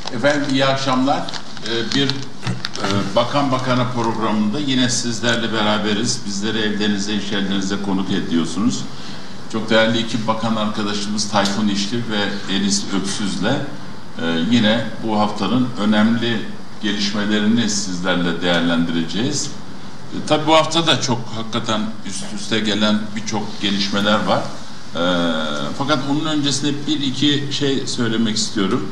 Efendim iyi akşamlar. Bir Bakan Bakana programında yine sizlerle beraberiz. Bizleri evlerinize, iş yerlerinize konuk ediyorsunuz. Çok değerli iki bakan arkadaşımız Tayfun İştir ve Enis Öksüz'le yine bu haftanın önemli gelişmelerini sizlerle değerlendireceğiz. Tabii bu hafta da çok hakikaten üst üste gelen birçok gelişmeler var. Fakat onun öncesinde bir iki şey söylemek istiyorum.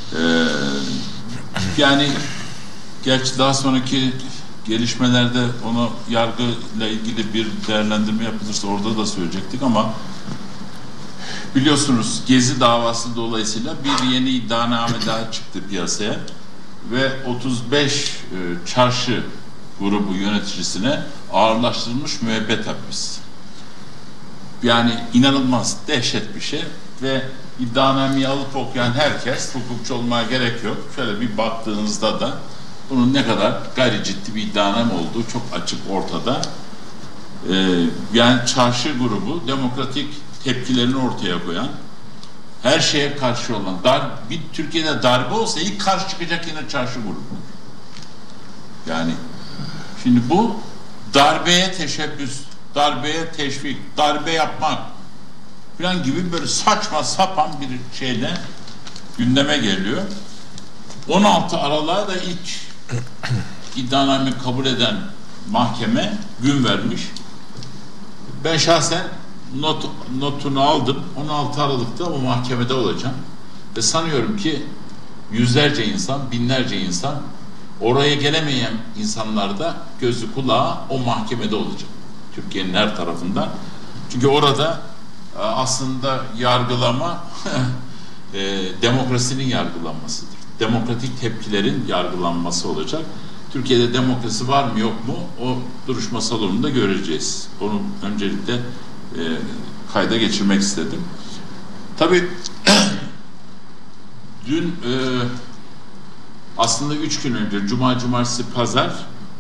Yani gerçi daha sonraki gelişmelerde onu yargıyla ilgili bir değerlendirme yapılırsa orada da söyleyecektik ama biliyorsunuz Gezi davası dolayısıyla bir yeni iddianame daha çıktı piyasaya ve 35 çarşı grubu yöneticisine ağırlaştırılmış müebbet hapis. Yani inanılmaz, dehşet bir şey ve iddianameyi alıp okuyan herkes, hukukçu olmaya gerek yok. Şöyle bir baktığınızda da bunun ne kadar gayri ciddi bir iddianame olduğu çok açık ortada. Yani çarşı grubu demokratik tepkilerini ortaya koyan, her şeye karşı olan, bir Türkiye'de darbe olsa ilk karşı çıkacak yine çarşı grubu. Yani şimdi bu darbeye teşebbüs, darbeye teşvik, darbe yapmak falan gibi böyle saçma sapan bir şeyle gündeme geliyor. 16 Aralık'a da ilk iddianameyi kabul eden mahkeme gün vermiş. Ben şahsen notunu aldım. 16 Aralık'ta o mahkemede olacağım. Ve sanıyorum ki yüzlerce insan, binlerce insan, oraya gelemeyen insanlar da gözü kulağı o mahkemede olacak. Türkiye'nin her tarafından. Çünkü orada aslında yargılama demokrasinin yargılanmasıdır. Demokratik tepkilerin yargılanması olacak. Türkiye'de demokrasi var mı yok mu o duruşma salonunda göreceğiz. Onu öncelikle kayda geçirmek istedim. Tabii dün aslında 3 gün önce Cuma, Cumartesi, Pazar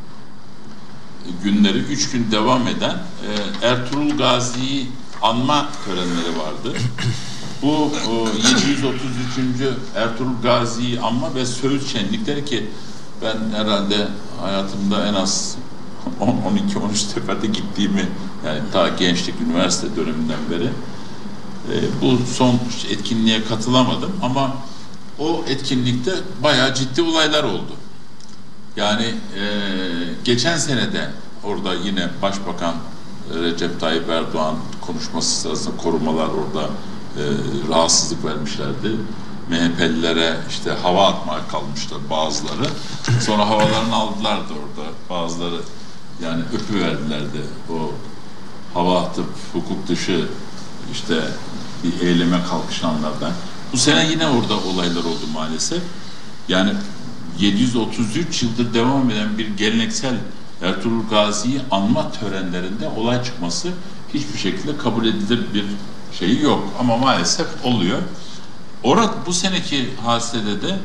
günleri 3 gün devam eden Ertuğrul Gazi'yi anma törenleri vardı. Bu 733. Ertuğrul Gazi'yi anma ve söğüt şenlikleri ki ben herhalde hayatımda en az 12-13 seferde gittiğimi, yani daha gençlik, üniversite döneminden beri bu son etkinliğe katılamadım ama o etkinlikte bayağı ciddi olaylar oldu. Yani geçen senede orada yine Başbakan Recep Tayyip Erdoğan konuşması sırasında korumalar orada rahatsızlık vermişlerdi. MHP'lilere işte hava atmaya kalmışlar bazıları. Sonra havalarını aldılar da orada. Bazıları yani öpüverdilerdi o hava atıp hukuk dışı işte bir eyleme kalkışanlardan. Bu sene yine orada olaylar oldu maalesef. Yani 733 yıldır devam eden bir geleneksel Ertuğrul Gazi'yi anma törenlerinde olay çıkması hiçbir şekilde kabul edilir bir şeyi yok. Ama maalesef oluyor. Orada bu seneki hadisede de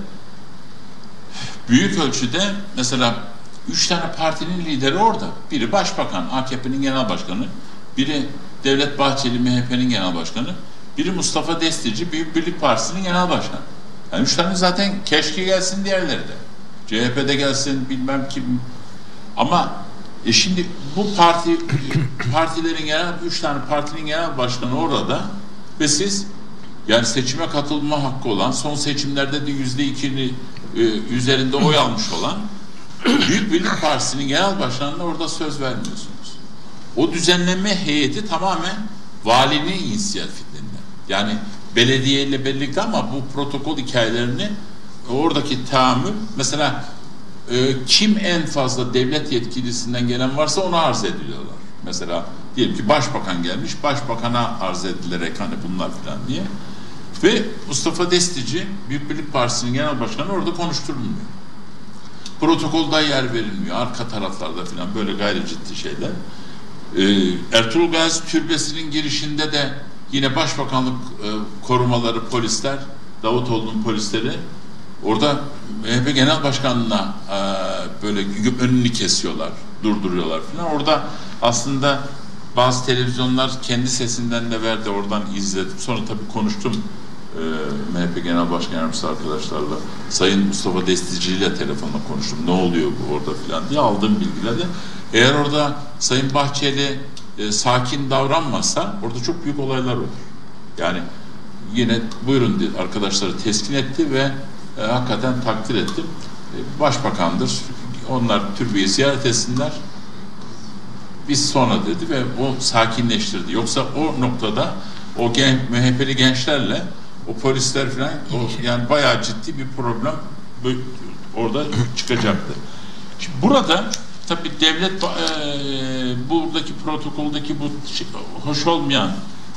büyük ölçüde mesela 3 tane partinin lideri orada. Biri Başbakan, AKP'nin genel başkanı. Biri Devlet Bahçeli, MHP'nin genel başkanı. Biri Mustafa Destici, Büyük Birlik Partisi'nin genel başkanı. Yani 3 tane zaten keşke gelsin diğerleri de. CHP'de gelsin bilmem kim. Ama şimdi bu partilerin genel 3 tane partinin genel başkanı orada ve siz yani seçime katılma hakkı olan, son seçimlerde de %2'nin üzerinde oy almış olan Büyük Birlik Partisi'nin genel başkanına orada söz vermiyorsunuz. O düzenleme heyeti tamamen valinin inisiyatifinden. Yani belediyeyle birlikte ama bu protokol hikayelerini oradaki tahammül mesela kim en fazla devlet yetkilisinden gelen varsa ona arz ediliyorlar. Mesela diyelim ki başbakan gelmiş, başbakana arz edilerek hani bunlar falan diye. Ve Mustafa Destici, Büyük Birlik Partisi'nin genel başkanı orada konuşturulmuyor. Protokolda yer verilmiyor. Arka taraflarda falan böyle gayri ciddi şeyler. Ertuğrul Gazi Türbesi'nin girişinde de yine Başbakanlık korumaları, polisler, Davutoğlu'nun polisleri orada MHP Genel Başkanı'na böyle önünü kesiyorlar, durduruyorlar falan. Orada aslında bazı televizyonlar kendi sesinden de verdi, oradan izledim. Sonra tabii konuştum MHP Genel Başkan Yardımcısı arkadaşlarla, Sayın Mustafa Destici ile telefonla konuştum. Ne oluyor bu orada filan diye aldığım bilgilerle. Eğer orada Sayın Bahçeli sakin davranmazsa orada çok büyük olaylar olur. Yani yine buyurun diye arkadaşları teskin etti ve hakikaten takdir ettim. Başbakandır. Onlar türbeyi ziyaret etsinler. Biz sonra dedi ve o sakinleştirdi. Yoksa o noktada o MHP'li gençlerle o polisler falan yani bayağı ciddi bir problem orada çıkacaktı. Şimdi burada tabii devlet buradaki protokoldeki bu hoş olmayan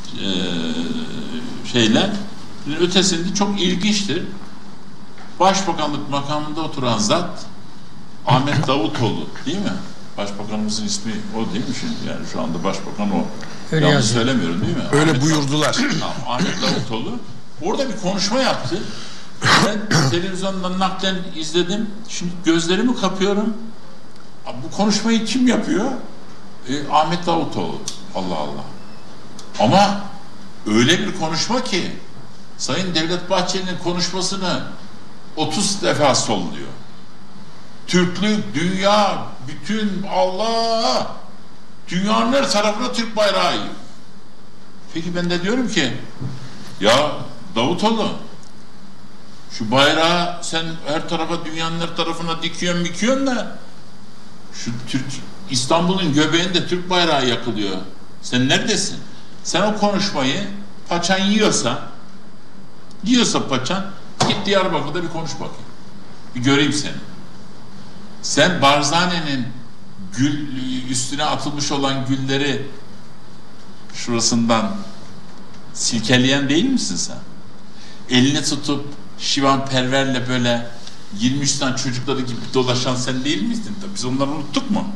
şeyler ötesinde çok ilginçtir. Başbakanlık makamında oturan zat Ahmet Davutoğlu değil mi? Başbakanımızın ismi o değil mi şimdi? Yani şu anda başbakan o. Öyle yanlış söylemiyorum değil mi? Öyle Ahmet buyurdular. Ahmet Davutoğlu orada bir konuşma yaptı. Ben televizyondan naklen izledim. Şimdi gözlerimi kapıyorum. Bu konuşmayı kim yapıyor? Ahmet Davutoğlu. Allah Allah. Ama öyle bir konuşma ki Sayın Devlet Bahçeli'nin konuşmasını 30 defa solluyor. Türklük, dünya, bütün Allah, dünyanın her tarafına Türk bayrağı yiyor. Peki ben de diyorum ki ya Davutoğlu şu bayrağı sen her tarafa, dünyanın her tarafına dikiyorsun da şu İstanbul'un göbeğinde Türk bayrağı yakılıyor. Sen neredesin? Sen o konuşmayı paçan yiyorsa paçan git Diyarbakır'da bir konuş bakayım. Bir göreyim seni. Sen Barzani'nin üstüne atılmış olan gülleri şurasından silkeleyen değil misin sen? Elini tutup Şivan Perver'le böyle 23 tane çocukları gibi dolaşan sen değil miydin? Biz onları unuttuk mu?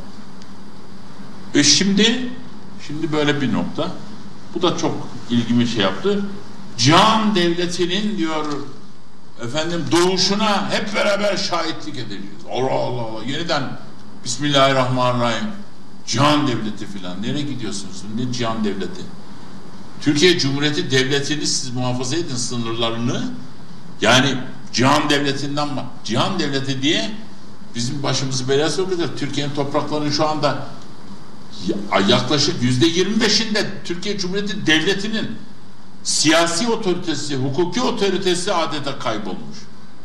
Şimdi böyle bir nokta. Bu da çok ilgimi şey yaptı. Cihan devletinin diyor efendim doğuşuna hep beraber şahitlik edeceğiz. Allah Allah Allah. Yeniden Bismillahirrahmanirrahim. Cihan devleti filan. Nereye gidiyorsunuz? Ne cihan devleti? Türkiye Cumhuriyeti devletini siz muhafaza edin sınırlarını. Yani cihan devletinden cihan devleti diye bizim başımızı belaya sokuyor. Türkiye'nin topraklarının şu anda yaklaşık %25'inde Türkiye Cumhuriyeti devletinin siyasi otoritesi, hukuki otoritesi adeta kaybolmuş.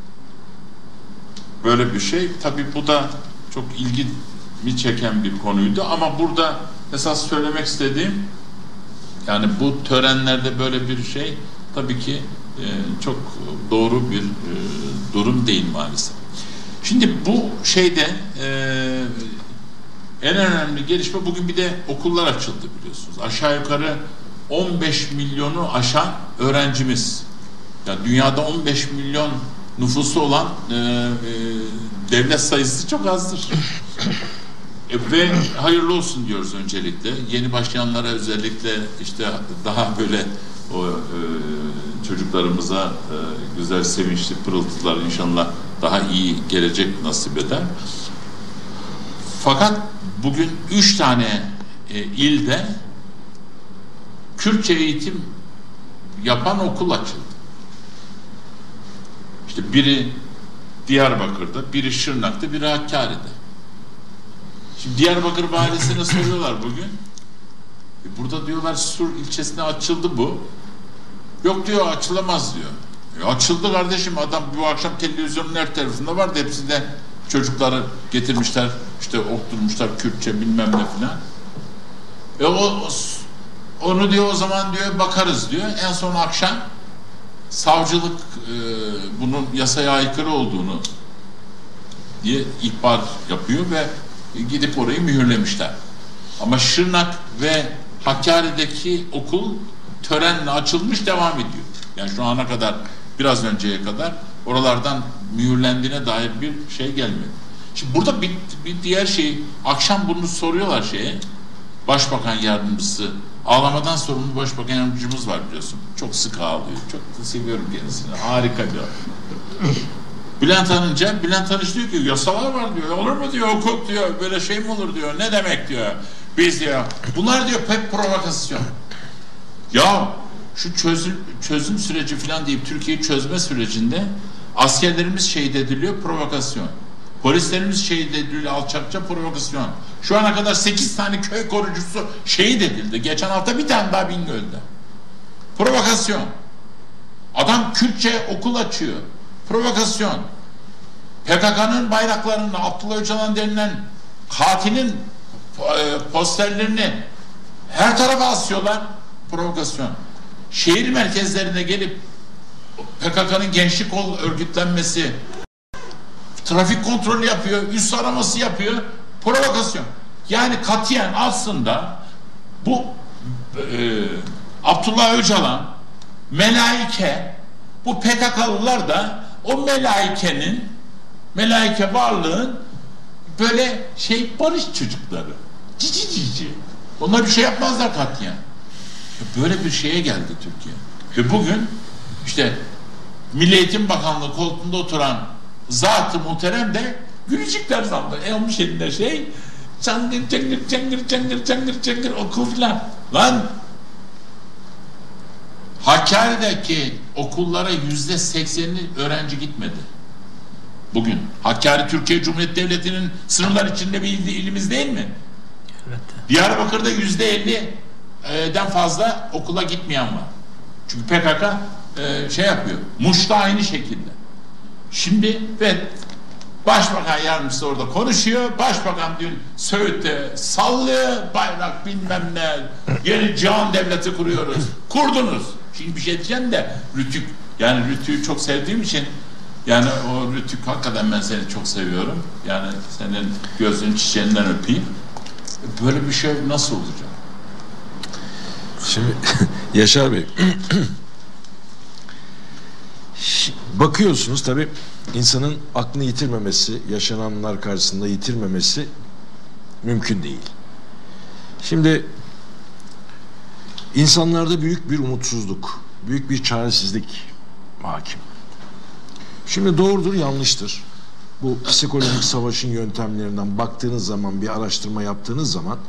Böyle bir şey. Tabii bu da çok ilgimi çeken bir konuydu ama burada esas söylemek istediğim yani bu törenlerde böyle bir şey tabii ki çok doğru bir durum değil maalesef. Şimdi bu şeyde en önemli gelişme bugün bir de okullar açıldı biliyorsunuz. Aşağı yukarı 15 milyonu aşan öğrencimiz. Yani dünyada 15 milyon nüfusu olan devlet sayısı çok azdır. Ve hayırlı olsun diyoruz öncelikle. Yeni başlayanlara özellikle işte daha böyle o çocuklarımıza güzel sevinçli pırıltılar inşallah daha iyi gelecek nasip eder. Fakat bugün 3 tane ilde Kürtçe eğitim yapan okul açıldı. İşte biri Diyarbakır'da, biri Şırnak'ta, biri Hakkari'de. Şimdi Diyarbakır Valisi'ne soruyorlar bugün. Burada diyorlar Sur ilçesine açıldı bu. Yok diyor açılamaz diyor. Açıldı kardeşim adam bu akşam televizyonun her tarafında vardı. Hepsi de çocukları getirmişler işte okutmuşlar Kürtçe bilmem ne filan. Onu diyor o zaman diyor bakarız diyor. En son akşam savcılık bunun yasaya aykırı olduğunu diye ihbar yapıyor ve gidip orayı mühürlemişler. Ama Şırnak ve Hakkari'deki okul törenle açılmış devam ediyor. Yani şu ana kadar biraz önceye kadar oralardan mühürlendiğine dair bir şey gelmedi. Şimdi burada bir diğer şey akşam bunu soruyorlar Başbakan Yardımcısı ağlamadan sorumlu Başbakan Yardımcımız var biliyorsun. Çok sık ağlıyor. Çok da seviyorum kendisini. Harika bir adam. Bülent Arınç diyor ki yasalar var diyor. Olur mu diyor hukuk diyor. Böyle şey mi olur diyor. Ne demek diyor. Biz diyor. Bunlar diyor pek provokasyon. Ya şu çözüm süreci falan deyip Türkiye'yi çözme sürecinde askerlerimiz şehit ediliyor, provokasyon. Polislerimiz şehit ediliyor, alçakça provokasyon. Şu ana kadar 8 tane köy korucusu şehit edildi. Geçen hafta bir tane daha Bingöl'de. Provokasyon. Adam Kürtçe okul açıyor. Provokasyon. PKK'nın bayraklarını, Abdullah Öcalan denilen katilin posterlerini her tarafa asıyorlar. Provokasyon. Şehir merkezlerine gelip PKK'nın gençlik kol örgütlenmesi, trafik kontrolü yapıyor, üst araması yapıyor. Provokasyon. Yani katiyen aslında bu Abdullah Öcalan, melaike, bu PKK'lılar da o melaike varlığın böyle barış çocukları. Cici. Onlar bir şey yapmazlar katiyen. Böyle bir şeye geldi Türkiye. Ve bugün işte Milli Eğitim Bakanlığı koltuğunda oturan zat-ı muhterem de gülücükler sandı. Almış elinde çangır okul filan. Lan Hakkari'deki okullara %80'i öğrenci gitmedi. Bugün Hakkari Türkiye Cumhuriyeti Devleti'nin sınırlar içinde bir ilimiz değil mi? Evet. Diyarbakır'da %50'den fazla okula gitmeyen var. Çünkü PKK yapıyor. Muş'ta aynı şekilde. Şimdi Başbakan yardımcısı orada konuşuyor. Başbakan dün Söğüt'te sallıyor. Bayrak bilmem ne. Yeni cihan devleti kuruyoruz. Kurdunuz. Şimdi bir şey diyeceğim de Rütük. Yani Rütük'ü çok sevdiğim için yani o Rütük hakikaten ben seni çok seviyorum. Yani senin gözünün çiçeğinden öpeyim. Böyle bir şey nasıl olacak? Şimdi Yaşar Bey bakıyorsunuz tabii insanın aklını yitirmemesi, yaşananlar karşısında yitirmemesi mümkün değil. Şimdi insanlarda büyük bir umutsuzluk, büyük bir çaresizlik hakim. Şimdi doğrudur, yanlıştır. Bu psikolojik savaşın yöntemlerinden baktığınız zaman, bir araştırma yaptığınız zaman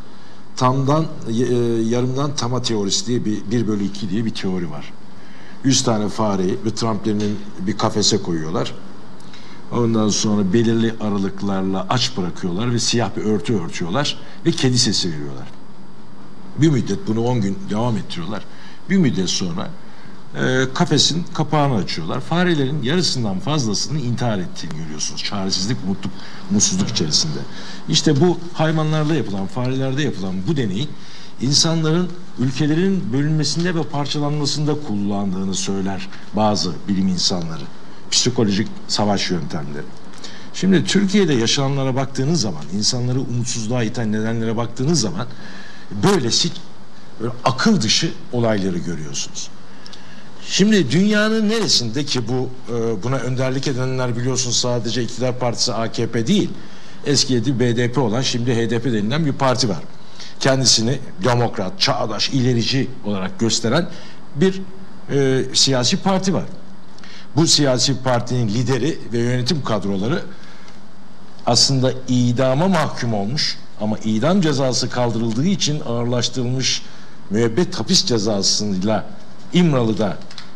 yarımdan tama teorisi diye bir 1/2 diye bir teori var. 100 tane fareyi ve tramplerin bir kafese koyuyorlar. Ondan sonra belirli aralıklarla aç bırakıyorlar ve siyah bir örtü örtüyorlar ve kedi sesi veriyorlar. Bir müddet bunu 10 gün devam ettiriyorlar. Bir müddet sonra kafesin kapağını açıyorlar. Farelerin yarısından fazlasını intihar ettiğini görüyorsunuz. Çaresizlik, mutsuzluk içerisinde. İşte bu hayvanlarda yapılan, farelerde yapılan bu deneyin insanların ülkelerin bölünmesinde ve parçalanmasında kullandığını söyler bazı bilim insanları. Psikolojik savaş yöntemleri. Şimdi Türkiye'de yaşananlara baktığınız zaman, insanları umutsuzluğa iten nedenlere baktığınız zaman böyle akıl dışı olayları görüyorsunuz. Şimdi dünyanın neresinde ki buna önderlik edenler biliyorsunuz sadece iktidar partisi AKP değil, eski BDP olan şimdi HDP denilen bir parti var. Kendisini demokrat, çağdaş, ilerici olarak gösteren bir siyasi parti var. Bu siyasi partinin lideri ve yönetim kadroları aslında idama mahkum olmuş ama idam cezası kaldırıldığı için ağırlaştırılmış müebbet hapis cezasıyla İmralı'da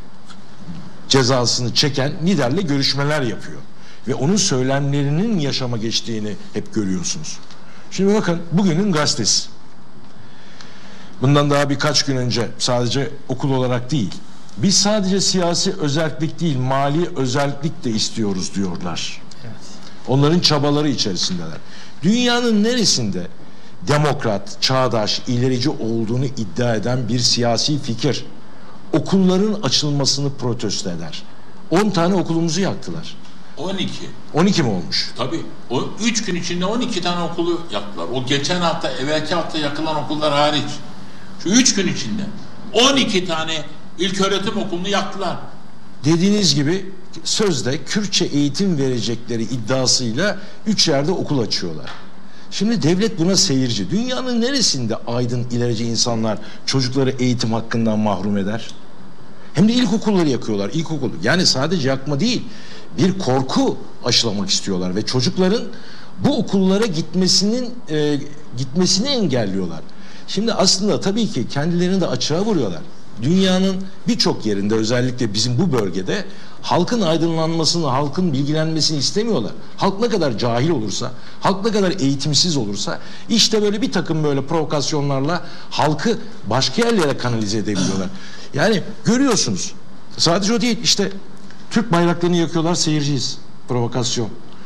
cezasını çeken liderle görüşmeler yapıyor. Ve onun söylemlerinin yaşama geçtiğini hep görüyorsunuz. Şimdi bakın bugünün gazetesi. Bundan daha birkaç gün önce sadece okul olarak değil, biz sadece siyasi özellik değil, mali özellik de istiyoruz diyorlar. Evet. Onların çabaları içerisindeler. Dünyanın neresinde demokrat, çağdaş, ilerici olduğunu iddia eden bir siyasi fikir okulların açılmasını protesto eder? 10 tane okulumuzu yaktılar. 12. 12 mi olmuş? Tabii. O 3 gün içinde 12 tane okulu yaktılar. O geçen hafta, evvelki hafta yakılan okullar hariç. Şu 3 gün içinde 12 tane ilköğretim okulunu yaktılar. Dediğiniz gibi sözde Kürtçe eğitim verecekleri iddiasıyla 3 yerde okul açıyorlar. Şimdi devlet buna seyirci. Dünyanın neresinde aydın, ilerici insanlar çocukları eğitim hakkından mahrum eder? Hem de ilkokulları yakıyorlar. İlkokul. Yani sadece yakma değil, bir korku aşılamak istiyorlar ve çocukların bu okullara gitmesini engelliyorlar. Şimdi aslında tabii ki kendilerini de açığa vuruyorlar. Dünyanın birçok yerinde, özellikle bizim bu bölgede halkın aydınlanmasını, halkın bilgilenmesini istemiyorlar. Halk ne kadar cahil olursa, halk ne kadar eğitimsiz olursa, işte böyle bir takım böyle provokasyonlarla halkı başka yerlere kanalize edebiliyorlar. Yani görüyorsunuz, sadece o değil, işte Türk bayraklarını yakıyorlar, seyirciyiz. Provokasyon.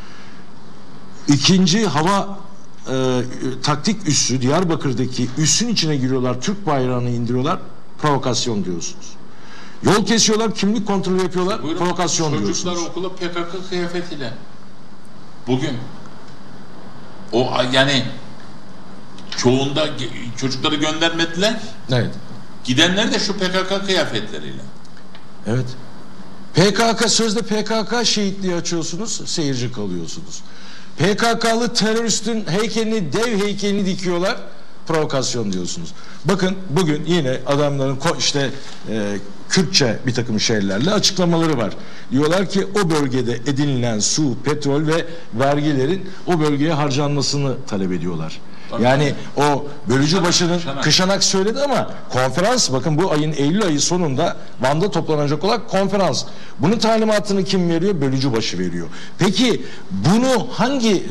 İkinci hava taktik üssü, Diyarbakır'daki üssün içine giriyorlar, Türk bayrağını indiriyorlar, provokasyon diyorsunuz. Yol kesiyorlar, kimlik kontrolü yapıyorlar, Buyurun, provokasyon diyorsunuz. Çocuklar okula PKK kıyafetiyle. Bugün o yani çoğunda çocukları göndermediler. Evet. Gidenler de şu PKK kıyafetleriyle. Evet. PKK, sözde PKK şehitliği açıyorsunuz, seyirci kalıyorsunuz. PKK'lı teröristin heykelini, dev heykelini dikiyorlar, provokasyon diyorsunuz. Bakın bugün yine adamların işte Kürtçe bir takım şeylerle açıklamaları var. Diyorlar ki o bölgede edinilen su, petrol ve vergilerin o bölgeye harcanmasını talep ediyorlar. Yani o bölücü başının Kışanak söyledi ama konferans, bakın bu ayın Eylül ayı sonunda Van'da toplanacak olan konferans. Bunun talimatını kim veriyor? Bölücü başı veriyor. Peki bunu hangi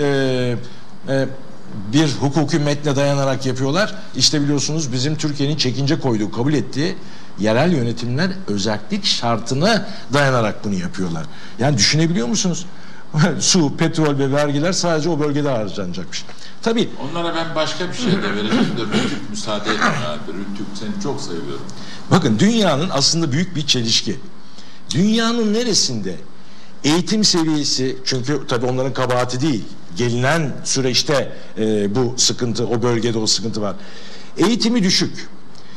bir hukuki metne dayanarak yapıyorlar? İşte biliyorsunuz bizim Türkiye'nin çekince koyduğu, kabul ettiği yerel yönetimler özellik şartına dayanarak bunu yapıyorlar. Yani düşünebiliyor musunuz? Su, petrol ve vergiler sadece o bölgede harcanacakmış. Tabii. Onlara ben başka bir şey de vereceğim de Rütük müsaade edin abi. Rütük, seni çok seviyorum. Bakın dünyanın aslında büyük bir çelişki. Dünyanın neresinde eğitim seviyesi, çünkü tabii onların kabahati değil, gelinen süreçte bu sıkıntı, o bölgede o sıkıntı var. Eğitimi düşük,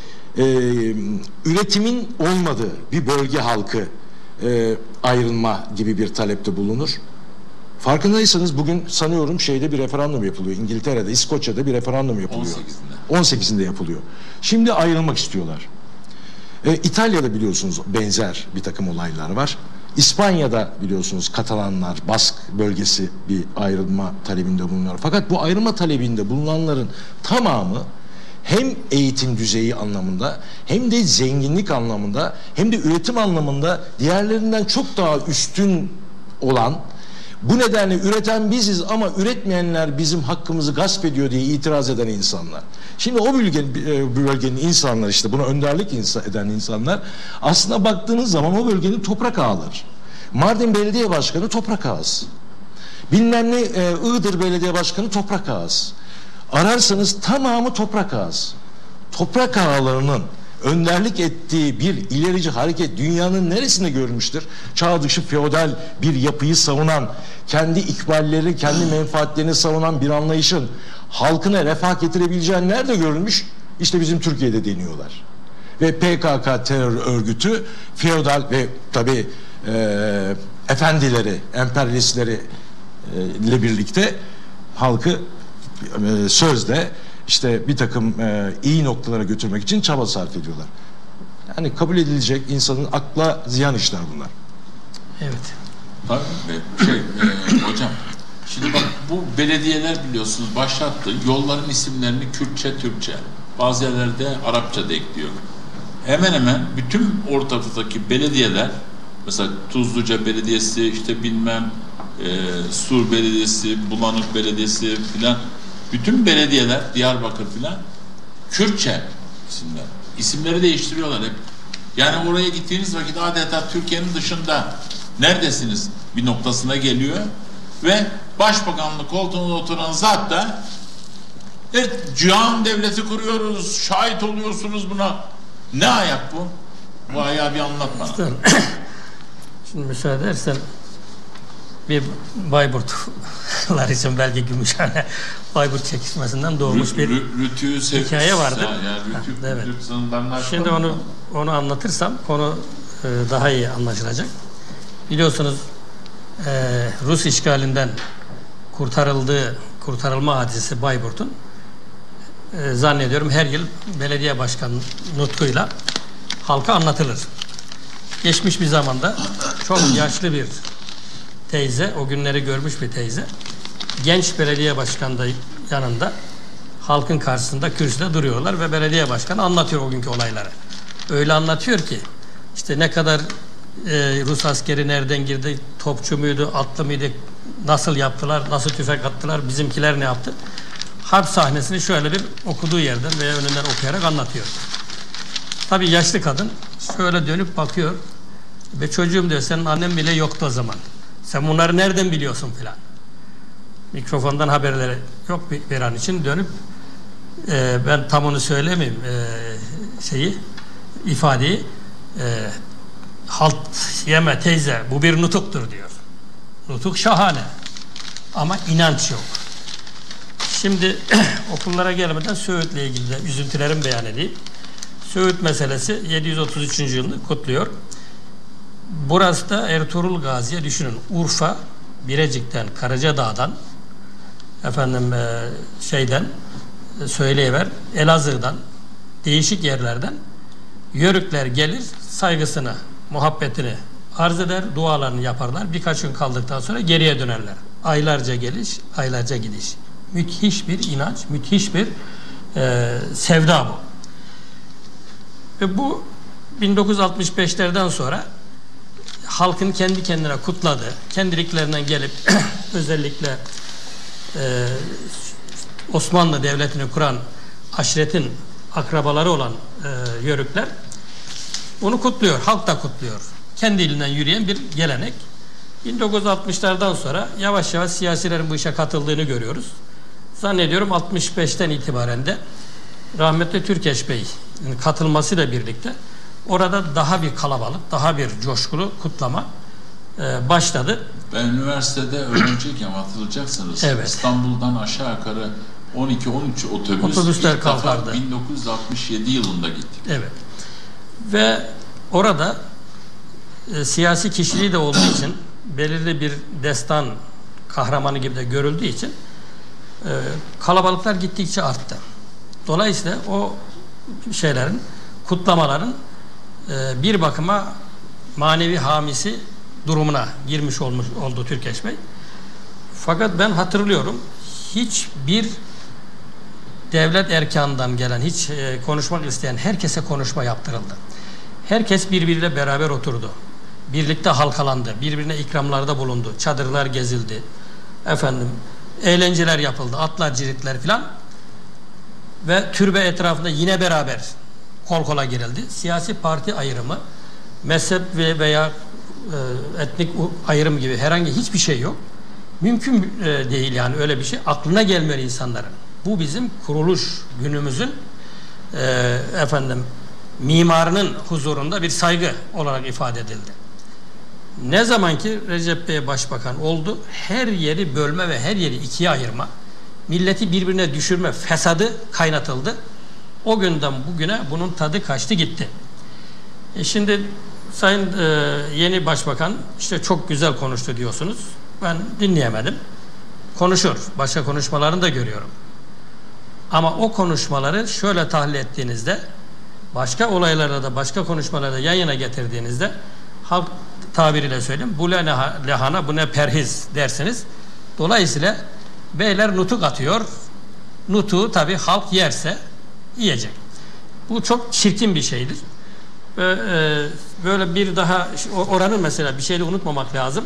üretimin olmadığı bir bölge halkı ayrılma gibi bir talepte bulunur. Farkındaysanız bugün sanıyorum şeyde bir referandum yapılıyor. İngiltere'de, İskoçya'da bir referandum yapılıyor. 18'inde yapılıyor. Şimdi ayrılmak istiyorlar. İtalya'da biliyorsunuz benzer bir takım olaylar var. İspanya'da biliyorsunuz Katalanlar, Bask bölgesi bir ayrılma talebinde bulunuyor. Fakat bu ayrılma talebinde bulunanların tamamı hem eğitim düzeyi anlamında, hem de zenginlik anlamında, hem de üretim anlamında diğerlerinden çok daha üstün olan, bu nedenle üreten biziz ama üretmeyenler bizim hakkımızı gasp ediyor diye itiraz eden insanlar. Şimdi o bölgenin insanlar, işte buna önderlik eden insanlar, aslında baktığınız zaman o bölgenin toprak ağları. Mardin Belediye Başkanı toprak ağası. Bilmem ne Iğdır Belediye Başkanı toprak ağası. Ararsanız tamamı toprak ağası. Toprak ağalarının önderlik ettiği bir ilerici hareket dünyanın neresinde görmüştür? Çağ dışı feodal bir yapıyı savunan, kendi ikballeri, kendi menfaatlerini savunan bir anlayışın halkına refah getirebileceği nerede görülmüş? İşte bizim Türkiye'de deniyorlar. Ve PKK terör örgütü feodal ve tabii efendileri, emperyalistleri ile birlikte halkı sözde işte bir takım iyi noktalara götürmek için çaba sarf ediyorlar. Yani kabul edilecek, insanın akla ziyan işler bunlar. Evet. Tabii hocam, şimdi bak bu belediyeler biliyorsunuz başlattı. Yolların isimlerini Kürtçe, Türkçe, bazı yerlerde Arapça da ekliyor. Hemen hemen bütün Ortadoğu'daki belediyeler, mesela Tuzluca Belediyesi, işte bilmem Sur Belediyesi, Bulanık Belediyesi filan, bütün belediyeler, Diyarbakır filan Kürtçe isimler. İsimleri değiştiriyorlar hep. Yani oraya gittiğiniz vakit adeta Türkiye'nin dışında neredesiniz bir noktasına geliyor ve başbakanlık koltuğuna oturan zat da cihan devleti kuruyoruz, şahit oluyorsunuz buna. Ne ayak bu? Bu ayağı bir anlat bana. Şimdi müsaade edersen bir Bayburtlar için belki Gümüşhane Bayburt çekişmesinden doğmuş bir hikaye vardır. Evet. Şimdi onu anlatırsam konu daha iyi anlaşılacak. Biliyorsunuz Rus işgalinden kurtarılma hadisesi Bayburt'un zannediyorum her yıl belediye başkanı nutkuyla halka anlatılır. Geçmiş bir zamanda çok yaşlı bir teyze, o günleri görmüş bir teyze, genç belediye başkanı da yanında halkın karşısında kürsüde duruyorlar ve belediye başkanı anlatıyor o günkü olayları. öyle anlatıyor ki işte ne kadar Rus askeri nereden girdi, topçu muydu, atlı mıydı, nasıl yaptılar, nasıl tüfek attılar, bizimkiler ne yaptı. Harp sahnesini şöyle bir okuduğu yerden veya önünden okuyarak anlatıyor. Tabii yaşlı kadın şöyle dönüp bakıyor ve çocuğum diyor, senin annen bile yoktu o zaman. Sen bunları nereden biliyorsun filan. Mikrofondan haberleri yok bir an için dönüp ben tam onu söylemeyeyim ifadeyi halt yeme teyze, bu bir nutuktur diyor. Nutuk şahane ama inanç yok. Şimdi okullara gelmeden Söğüt'le ilgili de üzüntülerimi beyan edeyim. Söğüt meselesi 733. yılını kutluyor. Burası da Ertuğrul Gazi'ye düşünün. Urfa, Birecik'ten, Karacadağ'dan söyleyiver, Elazığ'dan, değişik yerlerden yörükler gelir, saygısını, muhabbetini arz eder, dualarını yaparlar. Birkaç gün kaldıktan sonra geriye dönerler. Aylarca geliş, aylarca gidiş. Müthiş bir inanç, müthiş bir sevda bu. Ve bu 1965'lerden sonra halkın kendi kendine kutladığı, kendiliklerinden gelip özellikle Osmanlı Devleti'ni kuran aşiretin akrabaları olan yörükler bunu kutluyor, halk da kutluyor. Kendi elinden yürüyen bir gelenek. 1960'lardan sonra yavaş yavaş siyasilerin bu işe katıldığını görüyoruz. Zannediyorum 65'ten itibaren de rahmetli Türkeş Bey'in katılmasıyla birlikte orada daha bir kalabalık, daha bir coşkulu kutlama başladı. Ben üniversitede öğrenciyken hatırlayacaksınız. Evet. İstanbul'dan aşağı yukarı 12-13 otobüsler kalkardı. 1967 yılında gittik. Evet. Ve orada siyasi kişiliği de olduğu için belirli bir destan kahramanı gibi de görüldüğü için kalabalıklar gittikçe arttı. Dolayısıyla o kutlamaların bir bakıma manevi hamisi durumuna girmiş oldu Türkeş Bey. Fakat ben hatırlıyorum, hiçbir devlet erkanından gelen, hiç konuşmak isteyen herkese konuşma yaptırıldı. Herkes birbiriyle beraber oturdu. Birlikte halkalandı. Birbirine ikramlarda bulundu. Çadırlar gezildi. Eğlenceler yapıldı. Atlar, ciritler filan. Ve türbe etrafında yine beraber kol kola girildi. Siyasi parti ayrımı, mezhep veya etnik ayrım gibi herhangi hiçbir şey yok. Mümkün değil yani öyle bir şey. Aklına gelmiyor insanların. Bu bizim kuruluş günümüzün mimarının huzurunda bir saygı olarak ifade edildi. Ne zaman ki Recep Bey başbakan oldu, her yeri bölme ve her yeri ikiye ayırma, milleti birbirine düşürme fesadı kaynatıldı. O günden bugüne bunun tadı kaçtı gitti. Şimdi Sayın yeni başbakan işte çok güzel konuştu diyorsunuz. Ben dinleyemedim. Konuşur. Başka konuşmalarını da görüyorum. Ama o konuşmaları şöyle tahlil ettiğinizde, başka olaylarla da başka konuşmalarla yan yana getirdiğinizde, halk tabiriyle söyleyeyim, bu ne lahana, bu ne perhiz dersiniz. Dolayısıyla beyler nutuk atıyor. Nutuğu tabii halk yerse yiyecek. Bu çok çirkin bir şeydir. Böyle bir daha oranın mesela bir şeyle unutmamak lazım.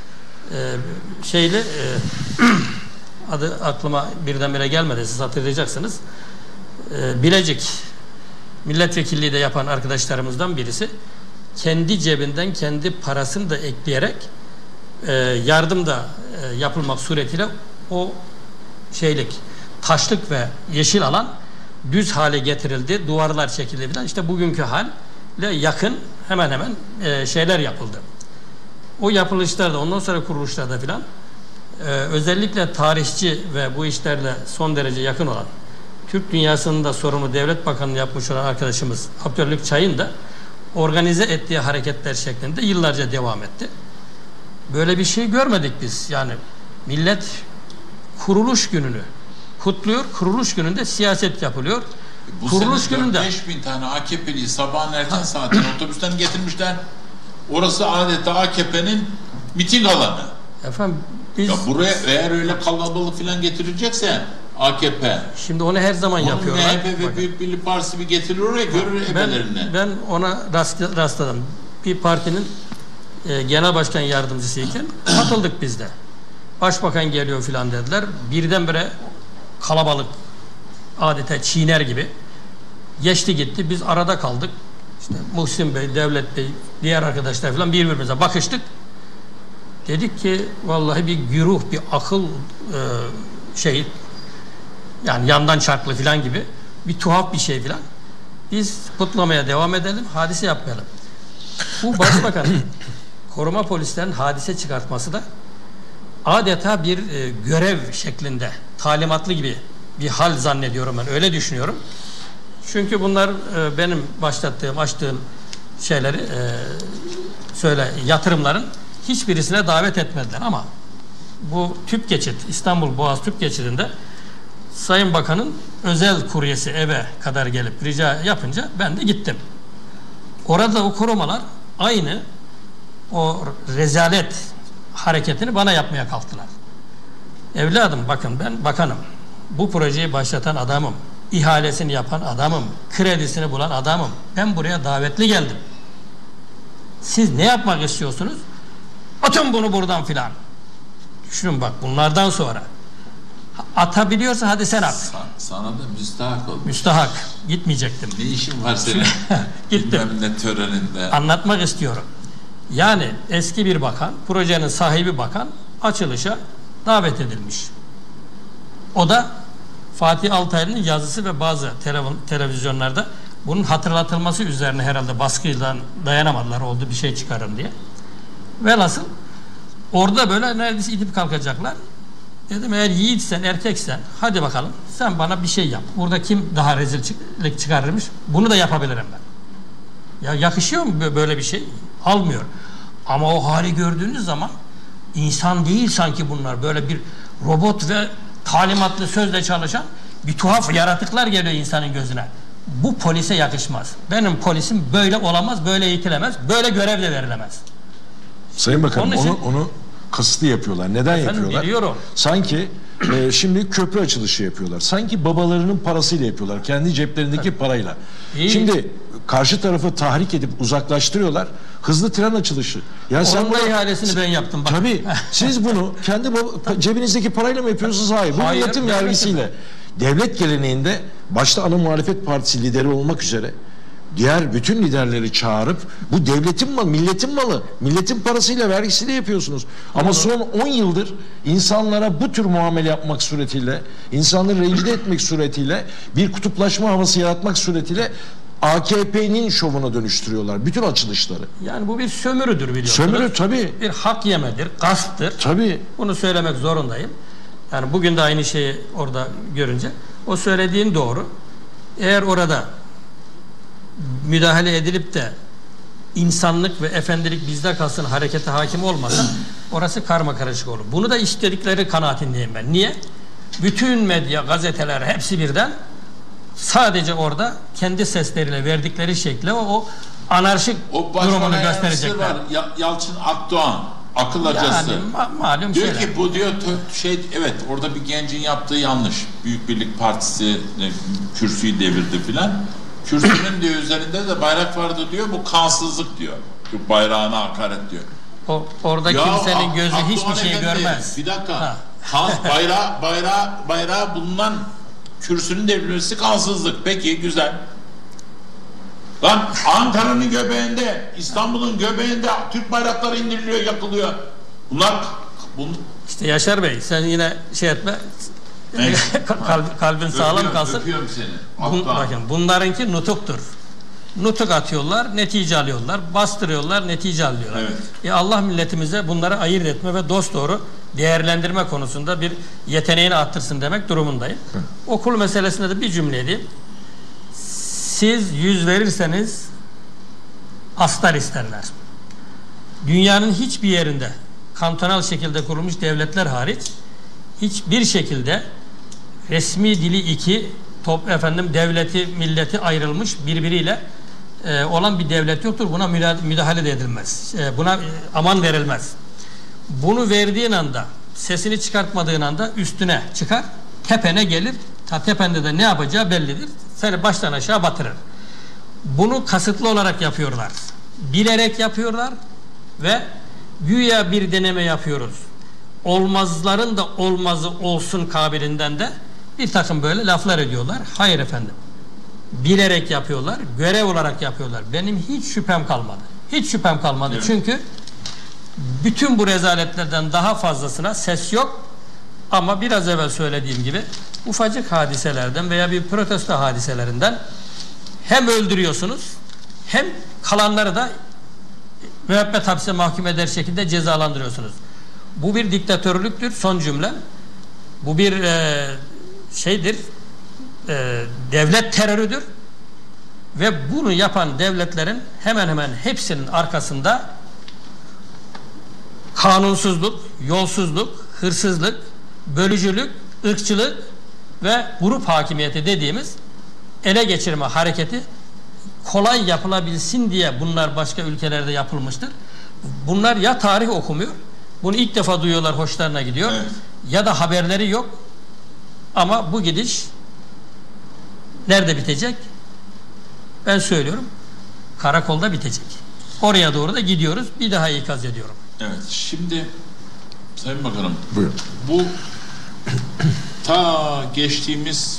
Adı aklıma birdenbire gelmedi, siz hatırlayacaksınız. Bilecik milletvekilliği de yapan arkadaşlarımızdan birisi kendi cebinden kendi parasını da ekleyerek yardım da yapılmak suretiyle o taşlık ve yeşil alan düz hale getirildi, duvarlar çekildi falan. İşte bugünkü halle yakın hemen hemen şeyler yapıldı. O yapılışlarda, ondan sonra kuruluşlarda filan özellikle tarihçi ve bu işlerle son derece yakın olan, Türk dünyasının da sorumlu devlet bakanlığı yapmış olan arkadaşımız Abdülhamit Çay'ın da organize ettiği hareketler şeklinde yıllarca devam etti. Böyle bir şey görmedik biz. Yani millet kuruluş gününü kutluyor, kuruluş gününde siyaset yapılıyor. Bu kuruluş sene gününde 5.000 tane AKP'li sabahın erken saatinde otobüsten getirmişler. Orası adeta AKP'nin miting alanı. Efendim biz... Ya buraya eğer öyle kalabalık falan getirecekse AKP. Şimdi onu her zaman Onun yapıyorlar. MHP ve Bakın, Büyük Birlik Partisi bir getirir oraya, görür ebelerini. ben ona rastladım. Bir partinin genel başkan yardımcısıyken katıldık biz de. Başbakan geliyor filan dediler. Birdenbire kalabalık, adeta çiğner gibi geçti gitti. Biz arada kaldık. İşte Muhsin Bey, Devlet Bey, diğer arkadaşlar falan birbirimize bakıştık. Dedik ki vallahi bir güruh, bir akıl yani yandan çarklı filan gibi bir tuhaf bir şey filan. Biz kutlamaya devam edelim, hadise yapmayalım. Bu başbakanın koruma polislerin hadise çıkartması da adeta bir görev şeklinde, talimatlı gibi bir hal zannediyorum ben. Öyle düşünüyorum. Çünkü bunlar benim başlattığım, açtığım şeyleri yatırımların hiçbirisine davet etmediler ama bu tüp geçit, İstanbul Boğaz tüp geçidinde Sayın Bakan'ın özel kuryesi eve kadar gelip rica yapınca ben de gittim. Orada o korumalar aynı o rezalet hareketini bana yapmaya kalktılar. Evladım bakın, ben bakanım. Bu projeyi başlatan adamım. İhalesini yapan adamım. Kredisini bulan adamım. Ben buraya davetli geldim. Siz ne yapmak istiyorsunuz? Atın bunu buradan filan. Düşünün bak, bunlardan sonra atabiliyorsa hadi sen at. Sana da müstahak ol. Müstahak. Gitmeyecektim. Ne işin var senin? Gittim. Bilmem ne töreninde. Anlatmak istiyorum. Yani eski bir bakan, projenin sahibi bakan açılışa davet edilmiş. O da Fatih Altaylı'nın yazısı ve bazı televizyonlarda bunun hatırlatılması üzerine herhalde baskıyla dayanamadılar, oldu bir şey çıkarın diye. Velhasıl orada böyle neredeyse itip kalkacaklar. Dedim eğer yiğitsen, erkeksen hadi bakalım sen bana bir şey yap. Burada kim daha rezillik çıkarırmış? Bunu da yapabilirim ben. Ya yakışıyor mu böyle bir şey? Almıyor. Ama o hali gördüğünüz zaman insan değil sanki bunlar. Böyle bir robot ve talimatlı sözle çalışan bir tuhaf yaratıklar geliyor insanın gözüne. Bu polise yakışmaz. Benim polisim böyle olamaz, böyle eğitilemez, böyle görev de verilemez. Sayın Bakanım Onun için- onu kasıtlı yapıyorlar. Neden yapıyorlar? Biliyorum. Sanki şimdi köprü açılışı yapıyorlar. Sanki babalarının parasıyla yapıyorlar. Kendi ceplerindeki parayla. İyi. Şimdi karşı tarafı tahrik edip uzaklaştırıyorlar. Hızlı tren açılışı. Ya Onun da bunu- ihalesini ben yaptım. Bak. Tabii. Siz bunu kendi cebinizdeki parayla mı yapıyorsunuz? Hayır. Bu Hayır, milletin devletin. vergisiyle. Devlet geleneğinde başta ana muhalefet partisi lideri olmak üzere diğer bütün liderleri çağırıp bu devletin malı, milletin malı, milletin parasıyla, vergisiyle yapıyorsunuz. Ama son 10 yıldır insanlara bu tür muamele yapmak suretiyle, insanları rencide etmek suretiyle, bir kutuplaşma havası yaratmak suretiyle AKP'nin şovuna dönüştürüyorlar bütün açılışları. Yani bu bir sömürüdür biliyorsunuz. Sömürü tabii. Bir hak yemedir, gasptır. Tabii. Bunu söylemek zorundayım. Yani bugün de aynı şeyi orada görünce o söylediğin doğru. Eğer orada müdahale edilip de insanlık ve efendilik bizde kalsın, harekete hakim olmasın, orası karmakarışık olur. Bunu da istedikleri kanaatindeyim ben. Niye? Bütün medya, gazeteler hepsi birden sadece orada kendi sesleriyle verdikleri şekle o anarşik O durumunu başbakan yardımcısı gösterecekler. var. Yalçın Akdoğan. Akıl hocası. Yani malum Diyor şeyler. ki bu diyor evet orada bir gencin yaptığı yanlış. Büyük Birlik Partisi kürsüyü devirdi filan. Kürsünün diyor üzerinde de bayrak vardı diyor. Bu kansızlık diyor. Türk bayrağına hakaret diyor. Orada Ya, kimsenin gözü Akdoğan hiçbir şey Efendi, görmez. Bir dakika. Ha. Bayrağı bulunan kürsünün devrilmesi kansızlık. Peki güzel. Lan Ankara'nın göbeğinde, İstanbul'un göbeğinde Türk bayrakları indiriliyor, yakılıyor. Bunlar İşte Yaşar Bey sen yine şey etme. Evet. Kalbin sağlam kalsın. Öpüyorum seni. Bakın bunlarınki nutuktur. Nutuk atıyorlar, netice alıyorlar. Bastırıyorlar, netice alıyorlar. Evet. Allah milletimize bunları ayırt etme ve dosdoğru değerlendirme konusunda bir yeteneğini arttırsın demek durumundayım. Okul meselesinde de bir cümle edeyim. Siz yüz verirseniz astar isterler. Dünyanın hiçbir yerinde kantonal şekilde kurulmuş devletler hariç hiçbir şekilde resmi dili iki devleti milleti ayrılmış birbiriyle olan bir devlet yoktur. Buna müdahale de edilmez. Buna aman verilmez. Bunu verdiğin anda, sesini çıkartmadığın anda üstüne çıkar. tepene gelir. Tepende de ne yapacağı bellidir. Seni baştan aşağı batırır. Bunu kasıtlı olarak yapıyorlar. Bilerek yapıyorlar ve güya bir deneme yapıyoruz. Olmazların da olmazı olsun kabilinden de bir takım böyle laflar ediyorlar. Hayır efendim. Bilerek yapıyorlar, görev olarak yapıyorlar. Benim hiç şüphem kalmadı. Hiç şüphem kalmadı. Evet. Çünkü bütün bu rezaletlerden daha fazlasına ses yok. Ama biraz evvel söylediğim gibi ufacık hadiselerden veya bir protesto hadiselerinden hem öldürüyorsunuz hem kalanları da müebbet hapse mahkum eder şekilde cezalandırıyorsunuz. Bu bir diktatörlüktür. Son cümle. Bu bir devlet terörüdür. Ve bunu yapan devletlerin hemen hemen hepsinin arkasında kanunsuzluk, yolsuzluk, hırsızlık, bölücülük, ırkçılık ve grup hakimiyeti dediğimiz ele geçirme hareketi kolay yapılabilsin diye bunlar başka ülkelerde yapılmıştır. Bunlar ya tarih okumuyor, bunu ilk defa duyuyorlar, hoşlarına gidiyor, evet, ya da haberleri yok. Ama bu gidiş nerede bitecek? Ben söylüyorum, karakolda bitecek. Oraya doğru da gidiyoruz. Bir daha ikaz ediyorum. Evet, şimdi Sayın Bakanım, buyurun. Bu ta geçtiğimiz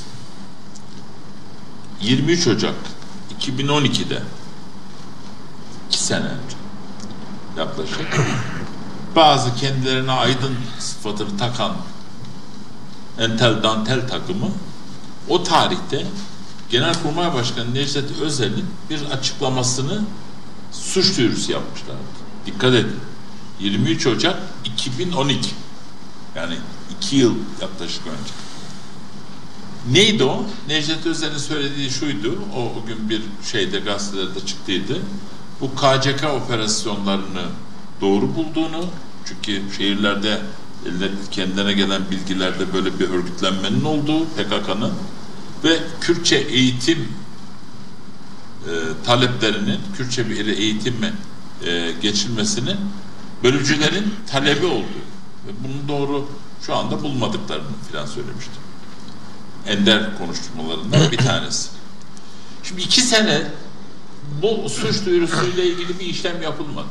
23 Ocak 2012'de 2 sene önce yaklaşık bazı kendilerine aydın sıfatını takan entel dantel takımı o tarihte Genelkurmay Başkanı Necdet Özel'in bir açıklamasını suç duyurusu yapmışlardı. Dikkat edin. 23 Ocak 2012. Yani 2 yıl yaklaşık önce. Neydi o? Necdet Özel'in söylediği şuydu. O gün bir şeyde, gazetelerde çıktıydı. Bu KCK operasyonlarını doğru bulduğunu, çünkü şehirlerde kendine gelen bilgilerde böyle bir örgütlenmenin olduğu, PKK'nın ve Kürtçe eğitim taleplerinin, Kürtçe bir eğitime geçilmesinin bölücülerin talebi olduğu ve bunu doğru şu anda bulmadıklarını filan söylemiştim. Ender konuşmalarından bir tanesi. Şimdi 2 sene bu suç duyurusuyla ilgili bir işlem yapılmadı.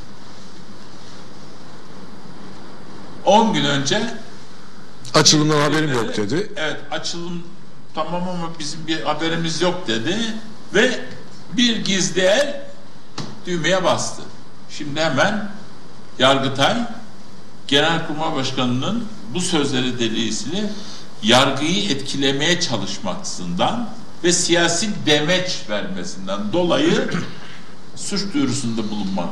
10 gün önce açılımdan haberim yok dedi. Evet, açılım tamam ama bizim bir haberimiz yok dedi ve bir gizli el düğmeye bastı. Şimdi hemen Yargıtay Genelkurmay Başkanı'nın bu sözleri delisiyle yargıyı etkilemeye çalışmasından ve siyasi demeç vermesinden dolayı suç duyurusunda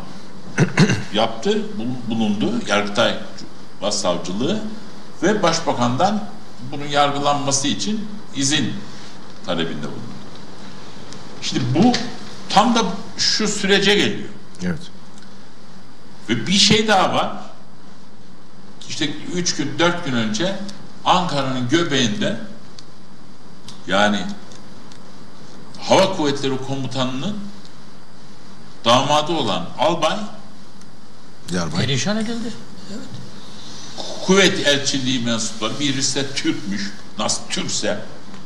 bulundu Yargıtay Başsavcılığı ve Başbakan'dan bunun yargılanması için izin talebinde bulundu. Şimdi bu tam da şu sürece geliyor. Evet. Ve bir şey daha var. İşte 4 gün önce Ankara'nın göbeğinde, yani Hava Kuvvetleri Komutanı'nın damadı olan albay perişan edildi. Evet. Kuvvet elçiliği mensupları, birisi de Türkmüş, nasıl Türkse,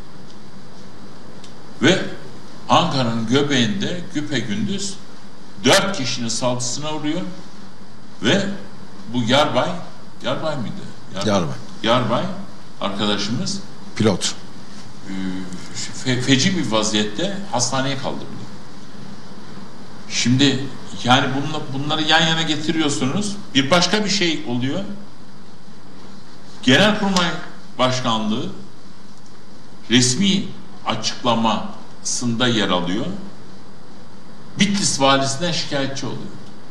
ve Ankara'nın göbeğinde güpegündüz 4 kişinin saldırısına uğruyor ve bu yarbay mıydı? Yarbay arkadaşımız pilot feci bir vaziyette hastaneye kaldırılıyor. Şimdi yani bunları yan yana getiriyorsunuz. Bir başka bir şey oluyor. Genelkurmay Başkanlığı resmi açıklamasında yer alıyor. Bitlis valisinden şikayetçi oluyor.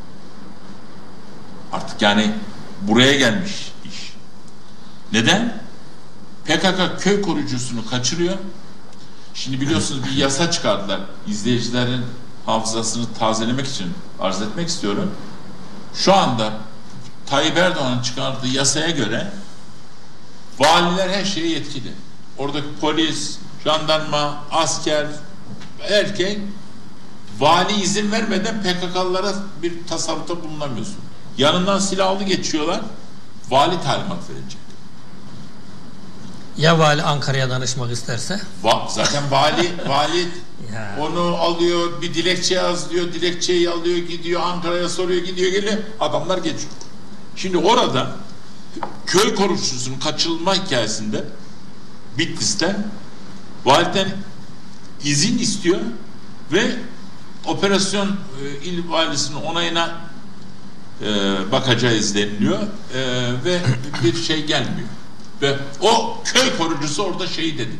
Artık yani buraya gelmiş iş. Neden? PKK köy korucusunu kaçırıyor. Şimdi biliyorsunuz bir yasa çıkardılar. İzleyicilerin hafızasını tazelemek için arz etmek istiyorum. Şu anda Tayyip Erdoğan'ın çıkardığı yasaya göre valiler her şeye yetkili. Oradaki polis, jandarma, asker, erkek, vali izin vermeden PKK'lılara bir tasarrufta bulunamıyorsun. Yanından silahlı geçiyorlar, vali talimat verecek. Ya vali Ankara'ya danışmak isterse? Zaten vali Ya. onu alıyor, bir dilekçe yazıyor, dilekçeyi alıyor, gidiyor Ankara'ya soruyor, gidiyor geliyor, adamlar geçiyor. Şimdi orada köy koruyucusunun kaçırılma hikayesinde Bitlis'ten validen izin istiyor ve operasyon il valisinin onayına bakacağız deniliyor ve bir şey gelmiyor. Ve o köy koruyucusu orada şehit ediliyor.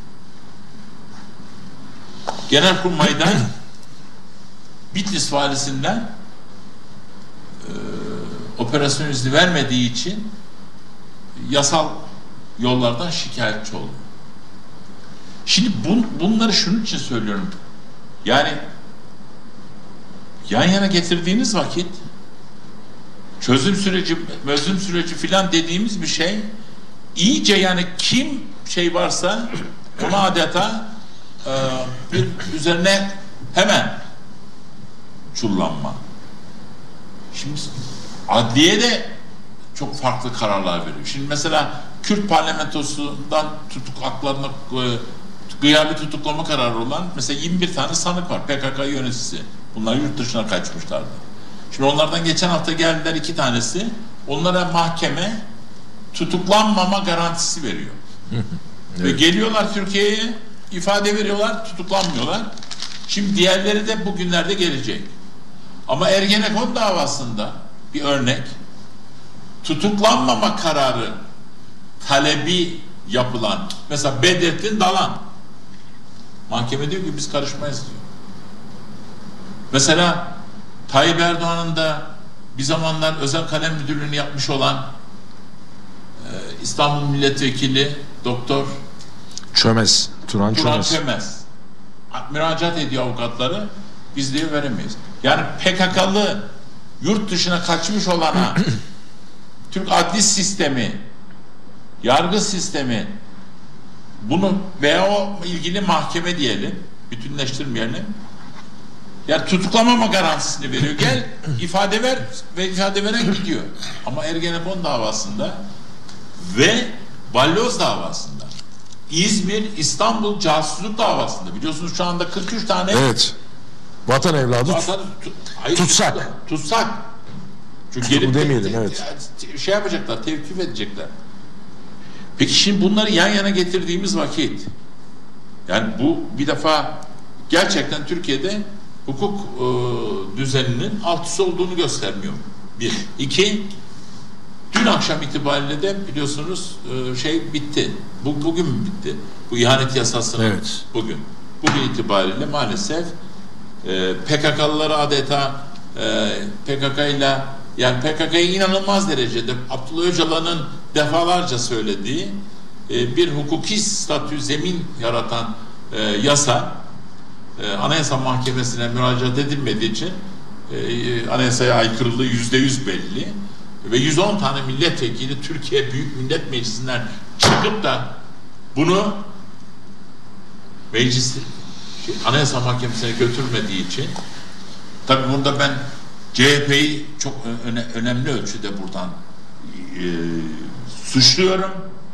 Genelkurmay'dan Bitlis valisinden operasyon izni vermediği için yasal yollardan şikayetçi oldu. Şimdi bunları şunun için söylüyorum. Yani yan yana getirdiğiniz vakit çözüm süreci filan dediğimiz bir şey iyice, yani kim şey varsa ona adeta bir üzerine hemen çullanma. Şimdi adliye de çok farklı kararlar veriyor. Şimdi mesela Kürt parlamentosundan haklarına gıyabi tutuklama kararı olan mesela 21 tane sanık var. PKK yöneticisi. Bunlar yurt dışına kaçmışlardı. Şimdi onlardan geçen hafta geldiler 2 tanesi. Onlara mahkeme tutuklanmama garantisi veriyor. Evet. Ve geliyorlar Türkiye'ye, ifade veriyorlar, tutuklanmıyorlar. Şimdi diğerleri de bugünlerde gelecek. Ama Ergenekon davasında bir örnek, tutuklanmama kararı talebi yapılan, mesela Bedrettin Dalan mahkeme diyor ki biz karışmayız diyor. Mesela Tayyip Erdoğan'ın da bir zamanlar özel kalem müdürlüğünü yapmış olan İstanbul Milletvekili Doktor Turan Çömez müracaat ediyor avukatları, biz diyor veremeyiz. Yani PKK'lı yurt dışına kaçmış olana Türk adli sistemi, yargı sistemi bunu veya o ilgili mahkeme diyelim, bütünleştirmeyelim, yani tutuklamama garantisini veriyor. Gel ifade ver ve ifade veren gidiyor. Ama Ergenekon davasında ve Balyoz davasında, İzmir, İstanbul casusluk davasında biliyorsunuz şu anda 43 tane vatan evladı tutsak. Çünkü gelip demeyelim, şey yapacaklar, tevkif edecekler. Peki şimdi bunları yan yana getirdiğimiz vakit, yani bu bir defa gerçekten Türkiye'de hukuk düzeninin alt üst olduğunu göstermiyor. 1. 2. Dün akşam itibariyle de biliyorsunuz şey bitti. Bugün mü bitti? Bu ihanet yasasının bugün itibariyle maalesef PKK'lıları adeta PKK'yla, yani PKK'yı inanılmaz derecede Abdullah Öcalan'ın defalarca söylediği bir hukuki statü zemin yaratan yasa Anayasa Mahkemesi'ne müracaat edilmediği için anayasaya aykırılığı %100 belli ve 110 tane milletvekili Türkiye Büyük Millet Meclisi'nden çıkıp da bunu Anayasa Mahkemesi'ne götürmediği için, tabii burada ben CHP'yi çok önemli ölçüde buradan suçluyorum.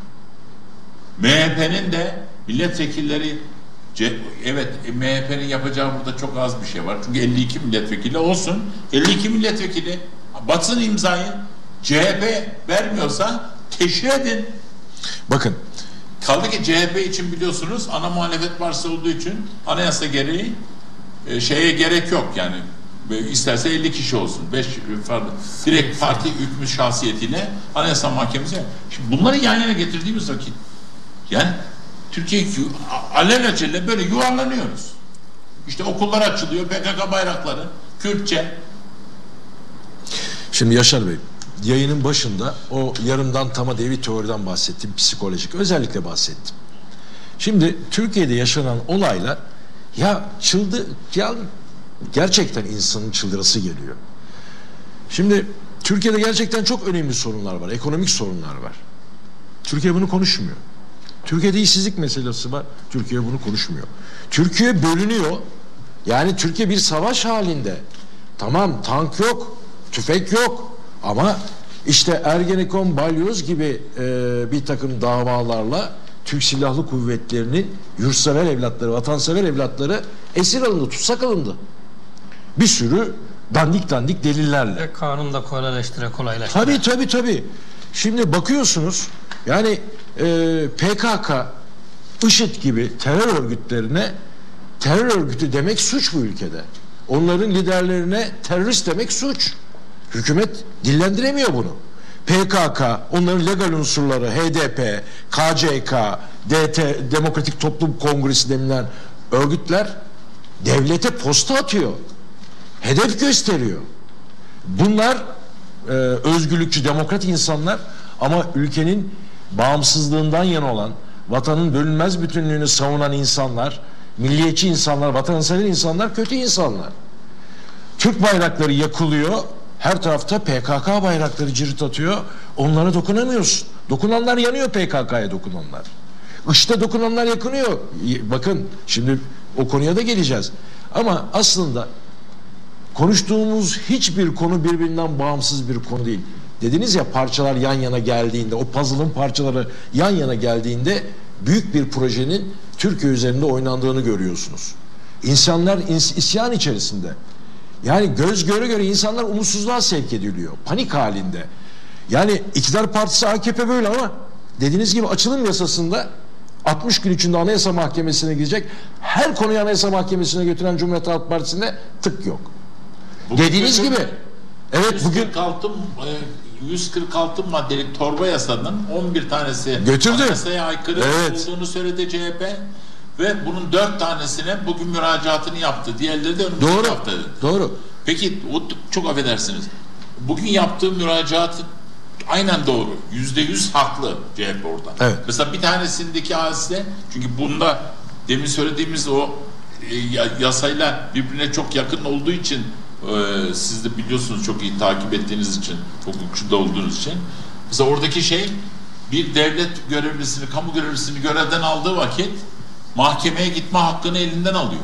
MHP'nin de milletvekilleri, evet MHP'nin yapacağı burada çok az bir şey var. Çünkü 52 milletvekili olsun. 52 milletvekili batsın imzayı. CHP vermiyorsa teşhir edin. Bakın. Kaldı ki CHP için biliyorsunuz ana muhalefet partisi olduğu için anayasa gereği şeye gerek yok yani. İsterse 50 kişi olsun. 5 direkt parti hükmü şahsiyetiyle Anayasa Mahkemesi. Şimdi bunları yan yana getirdiğimiz vakit yani Türkiye alelacele böyle yuvarlanıyoruz. İşte okullar açılıyor, PKK bayrakları, Kürtçe. Şimdi Yaşar Bey, yayının başında o yarımdan tama diye bir teoriden bahsettim, psikolojik. Özellikle bahsettim. Şimdi Türkiye'de yaşanan olaylar ya gerçekten insanın çıldırası geliyor. Şimdi Türkiye'de gerçekten çok önemli sorunlar var, ekonomik sorunlar var. Türkiye bunu konuşmuyor. Türkiye'de işsizlik meselesi var. Türkiye bunu konuşmuyor. Türkiye bölünüyor. Yani Türkiye bir savaş halinde. Tamam, tank yok, tüfek yok ama işte Ergenekon, Balyoz gibi bir takım davalarla Türk Silahlı Kuvvetleri'nin yurtsever evlatları, vatansever evlatları esir alındı, tutsak alındı. Bir sürü dandik dandik delillerle. Ve kanunu da kolaylaştıra. Tabii. Şimdi bakıyorsunuz yani PKK, IŞİD gibi terör örgütlerine terör örgütü demek suç bu ülkede. Onların liderlerine terörist demek suç. Hükümet dillendiremiyor bunu. PKK, onların legal unsurları, HDP, KCK, DT, Demokratik Toplum Kongresi denilen örgütler devlete posta atıyor. Hedef gösteriyor. Bunlar özgürlükçü, demokratik insanlar ama ülkenin bağımsızlığından yana olan, vatanın bölünmez bütünlüğünü savunan insanlar, milliyetçi insanlar, vatansever insanlar kötü insanlar. Türk bayrakları yakılıyor. Her tarafta PKK bayrakları cirit atıyor. Onlara dokunamıyorsun. Dokunanlar yanıyor, PKK'ya dokunanlar. IŞİD'e dokunanlar yakınıyor. Bakın şimdi o konuya da geleceğiz. Ama aslında konuştuğumuz hiçbir konu birbirinden bağımsız bir konu değil. Dediniz ya, parçalar yan yana geldiğinde, o puzzle'ın parçaları yan yana geldiğinde büyük bir projenin Türkiye üzerinde oynandığını görüyorsunuz. İnsanlar isyan içerisinde. Yani göz göre göre insanlar umutsuzluğa sevk ediliyor. Panik halinde. Yani iktidar partisi AKP böyle ama dediğiniz gibi açılım yasasında 60 gün içinde Anayasa Mahkemesi'ne gidecek. Her konuyu Anayasa Mahkemesi'ne götüren Cumhuriyet Halk Partisi'nde tık yok. Bugün dediğiniz gibi. Evet, bugün 146 maddelik torba yasanın 11 tanesi götürdü. Anayasaya aykırı olduğunu söyledi CHP ve bunun 4 tanesine bugün müracaatını yaptı. Diğerleri de önümüzdeki hafta dedi. Doğru. Peki çok affedersiniz. Bugün yaptığı müracaat aynen doğru. %100 haklı CHP orada. Evet. Mesela bir tanesindeki hadise, çünkü bunda demin söylediğimiz o yasayla birbirine çok yakın olduğu için, siz de biliyorsunuz çok iyi takip ettiğiniz için, hukukçu da olduğunuz için. Mesela oradaki şey, bir devlet görevlisini, kamu görevlisini görevden aldığı vakit mahkemeye gitme hakkını elinden alıyor.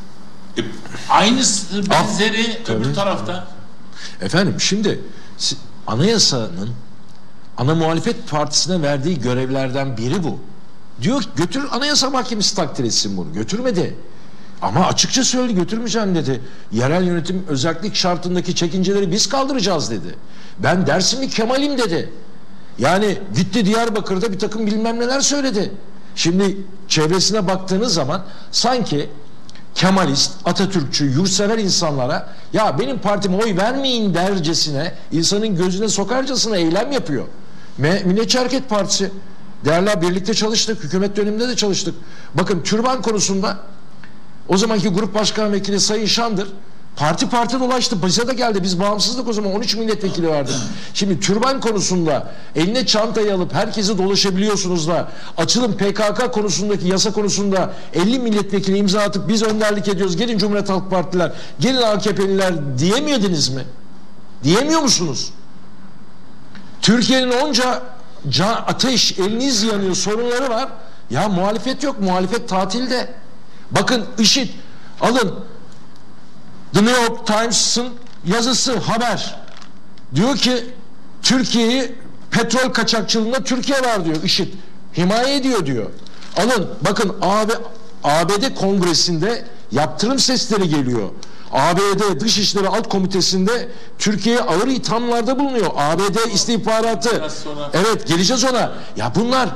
Aynısı benzeri öbür tarafta. Efendim şimdi anayasanın ana muhalefet partisine verdiği görevlerden biri bu. Diyor ki götür, Anayasa Mahkemesi takdir etsin bunu. Götürmedi. Ama açıkça söyledi, götürmeyeceğim dedi. Yerel yönetim özellik şartındaki çekinceleri biz kaldıracağız dedi. Ben Dersimli Kemal'im dedi. Yani gitti Diyarbakır'da bir takım bilmem neler söyledi. Şimdi çevresine baktığınız zaman sanki Kemalist, Atatürkçü, yurtsever insanlara ya benim partime oy vermeyin dercesine, insanın gözüne sokarcasına eylem yapıyor. Milliyetçi Hareket Partisi, değerli birlikte çalıştık, hükümet döneminde de çalıştık. Bakın türban konusunda o zamanki grup başkan vekili Sayın Şandır parti dolaştı, bize de geldi. Biz bağımsızlık, o zaman 13 milletvekili vardı. Şimdi türban konusunda eline çantayı alıp herkesi dolaşabiliyorsunuz da açılım PKK konusundaki yasa konusunda 50 milletvekili imza atıp biz önderlik ediyoruz, gelin Cumhuriyet Halk Partiler, gelin AKP'liler diyemiyordunuz mu? Diyemiyor musunuz? Türkiye'nin onca ateş, eliniz yanıyor, sorunları var. Ya muhalefet yok, muhalefet tatilde. Bakın IŞİD, alın The New York Times'ın yazısı, haber. Diyor ki Türkiye'yi petrol kaçakçılığında Türkiye var diyor IŞİD. Himaye ediyor diyor. Alın bakın, ABD Kongresi'nde yaptırım sesleri geliyor. ABD Dışişleri Alt Komitesi'nde Türkiye'ye ağır ithamlarda bulunuyor. ABD istihbaratı. Evet, geleceğiz ona. Ya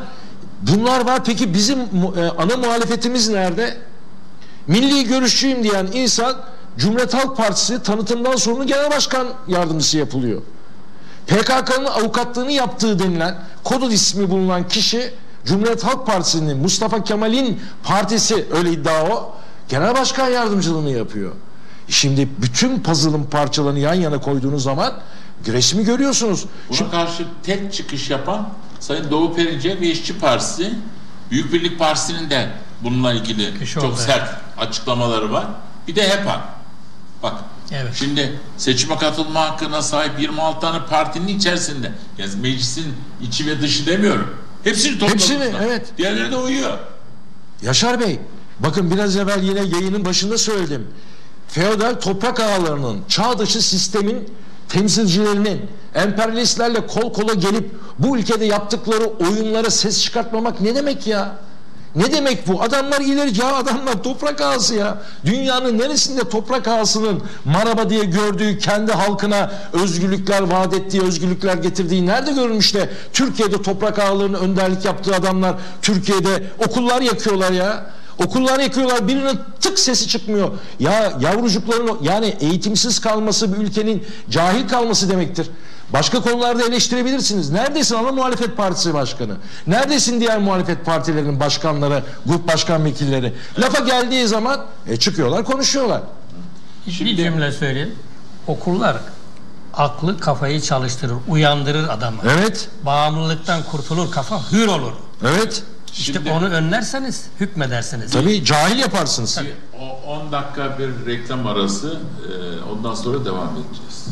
bunlar var. Peki bizim ana muhalefetimiz nerede? Milli görüşçüyüm diyen insan Cumhuriyet Halk Partisi tanıtımdan sonra genel başkan yardımcısı yapılıyor. PKK'nın avukatlığını yaptığı denilen Kodul ismi bulunan kişi Cumhuriyet Halk Partisi'nin, Mustafa Kemal'in partisi, öyle iddia o, genel başkan yardımcılığını yapıyor. Şimdi bütün puzzle'ın parçalarını yan yana koyduğunuz zaman resmi görüyorsunuz. Buna karşı tek çıkış yapan Sayın Doğu Perinçek ve İşçi Partisi, Büyük Birlik Partisi'nin de bununla ilgili çok sert açıklamaları var. Bir de HEPA. Bak, evet. Şimdi seçime katılma hakkına sahip 26 tane partinin içerisinde, yani meclisin içi ve dışı demiyorum, hepsini topladığında, evet. Diğerleri de uyuyor. Yaşar Bey, bakın biraz evvel yine yayının başında söyledim. Feodal toprak ağalarının, çağ dışı sistemin temsilcilerinin emperyalistlerle kol kola gelip bu ülkede yaptıkları oyunlara ses çıkartmamak ne demek ya? Ne demek bu? Adamlar ileri, ya adamlar toprak ağası ya. Dünyanın neresinde toprak ağasının maraba diye gördüğü, kendi halkına özgürlükler vaat ettiği, özgürlükler getirdiği nerede görülmüş de Türkiye'de toprak ağalarının önderlik yaptığı adamlar Türkiye'de okullar yakıyorlar ya. Okullar yakıyorlar, birinin tık sesi çıkmıyor. Ya yavrucukların, yani eğitimsiz kalması bir ülkenin cahil kalması demektir. Başka konularda eleştirebilirsiniz. Neredesin ana muhalefet partisi başkanı? Neredesin diğer muhalefet partilerinin başkanları, grup başkan vekilleri? Lafa geldiği zaman çıkıyorlar, konuşuyorlar. Bir cümle söyleyeyim. Okullar aklı, kafayı çalıştırır, uyandırır adamı. Evet. Bağımlılıktan kurtulur, kafa hür olur. Evet. İşte Şimdi, onu önlerseniz hükmedersiniz. Tabii cahil yaparsınız. Tabii. o 10 dakika bir reklam arası, ondan sonra devam edeceğiz.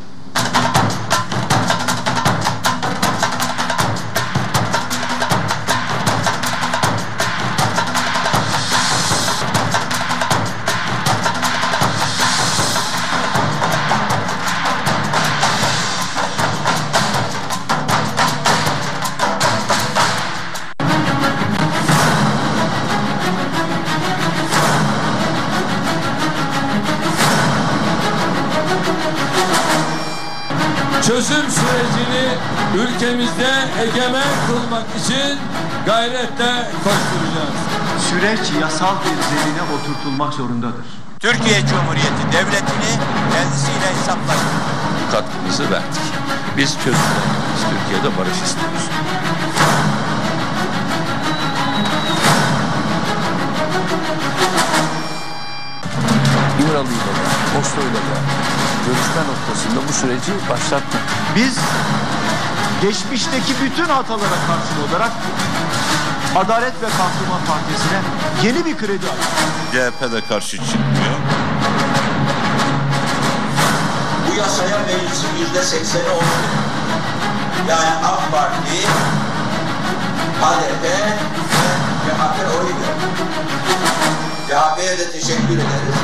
Çözüm sürecini ülkemizde egemen kılmak için gayretle koşturacağız. Süreç yasal bir zemine oturtulmak zorundadır. Türkiye Cumhuriyeti Devleti'ni kendisiyle hesaplaştık. Katkımızı verdik. Biz çözümlerimiz, Türkiye'de barış istiyoruz. İmralı'yla da, Oslo'yla da görüşme noktasında bu süreci başlattık. Biz geçmişteki bütün hatalara karşın olarak Adalet ve Kalkınma Partisi'ne yeni bir kredi aldık. CHP de karşı çıkmıyor. Bu yasaya meclisin %80'i oldu. Yani AK Parti, HDP ve CHP oy verdi. CHP'ye de teşekkür ederiz.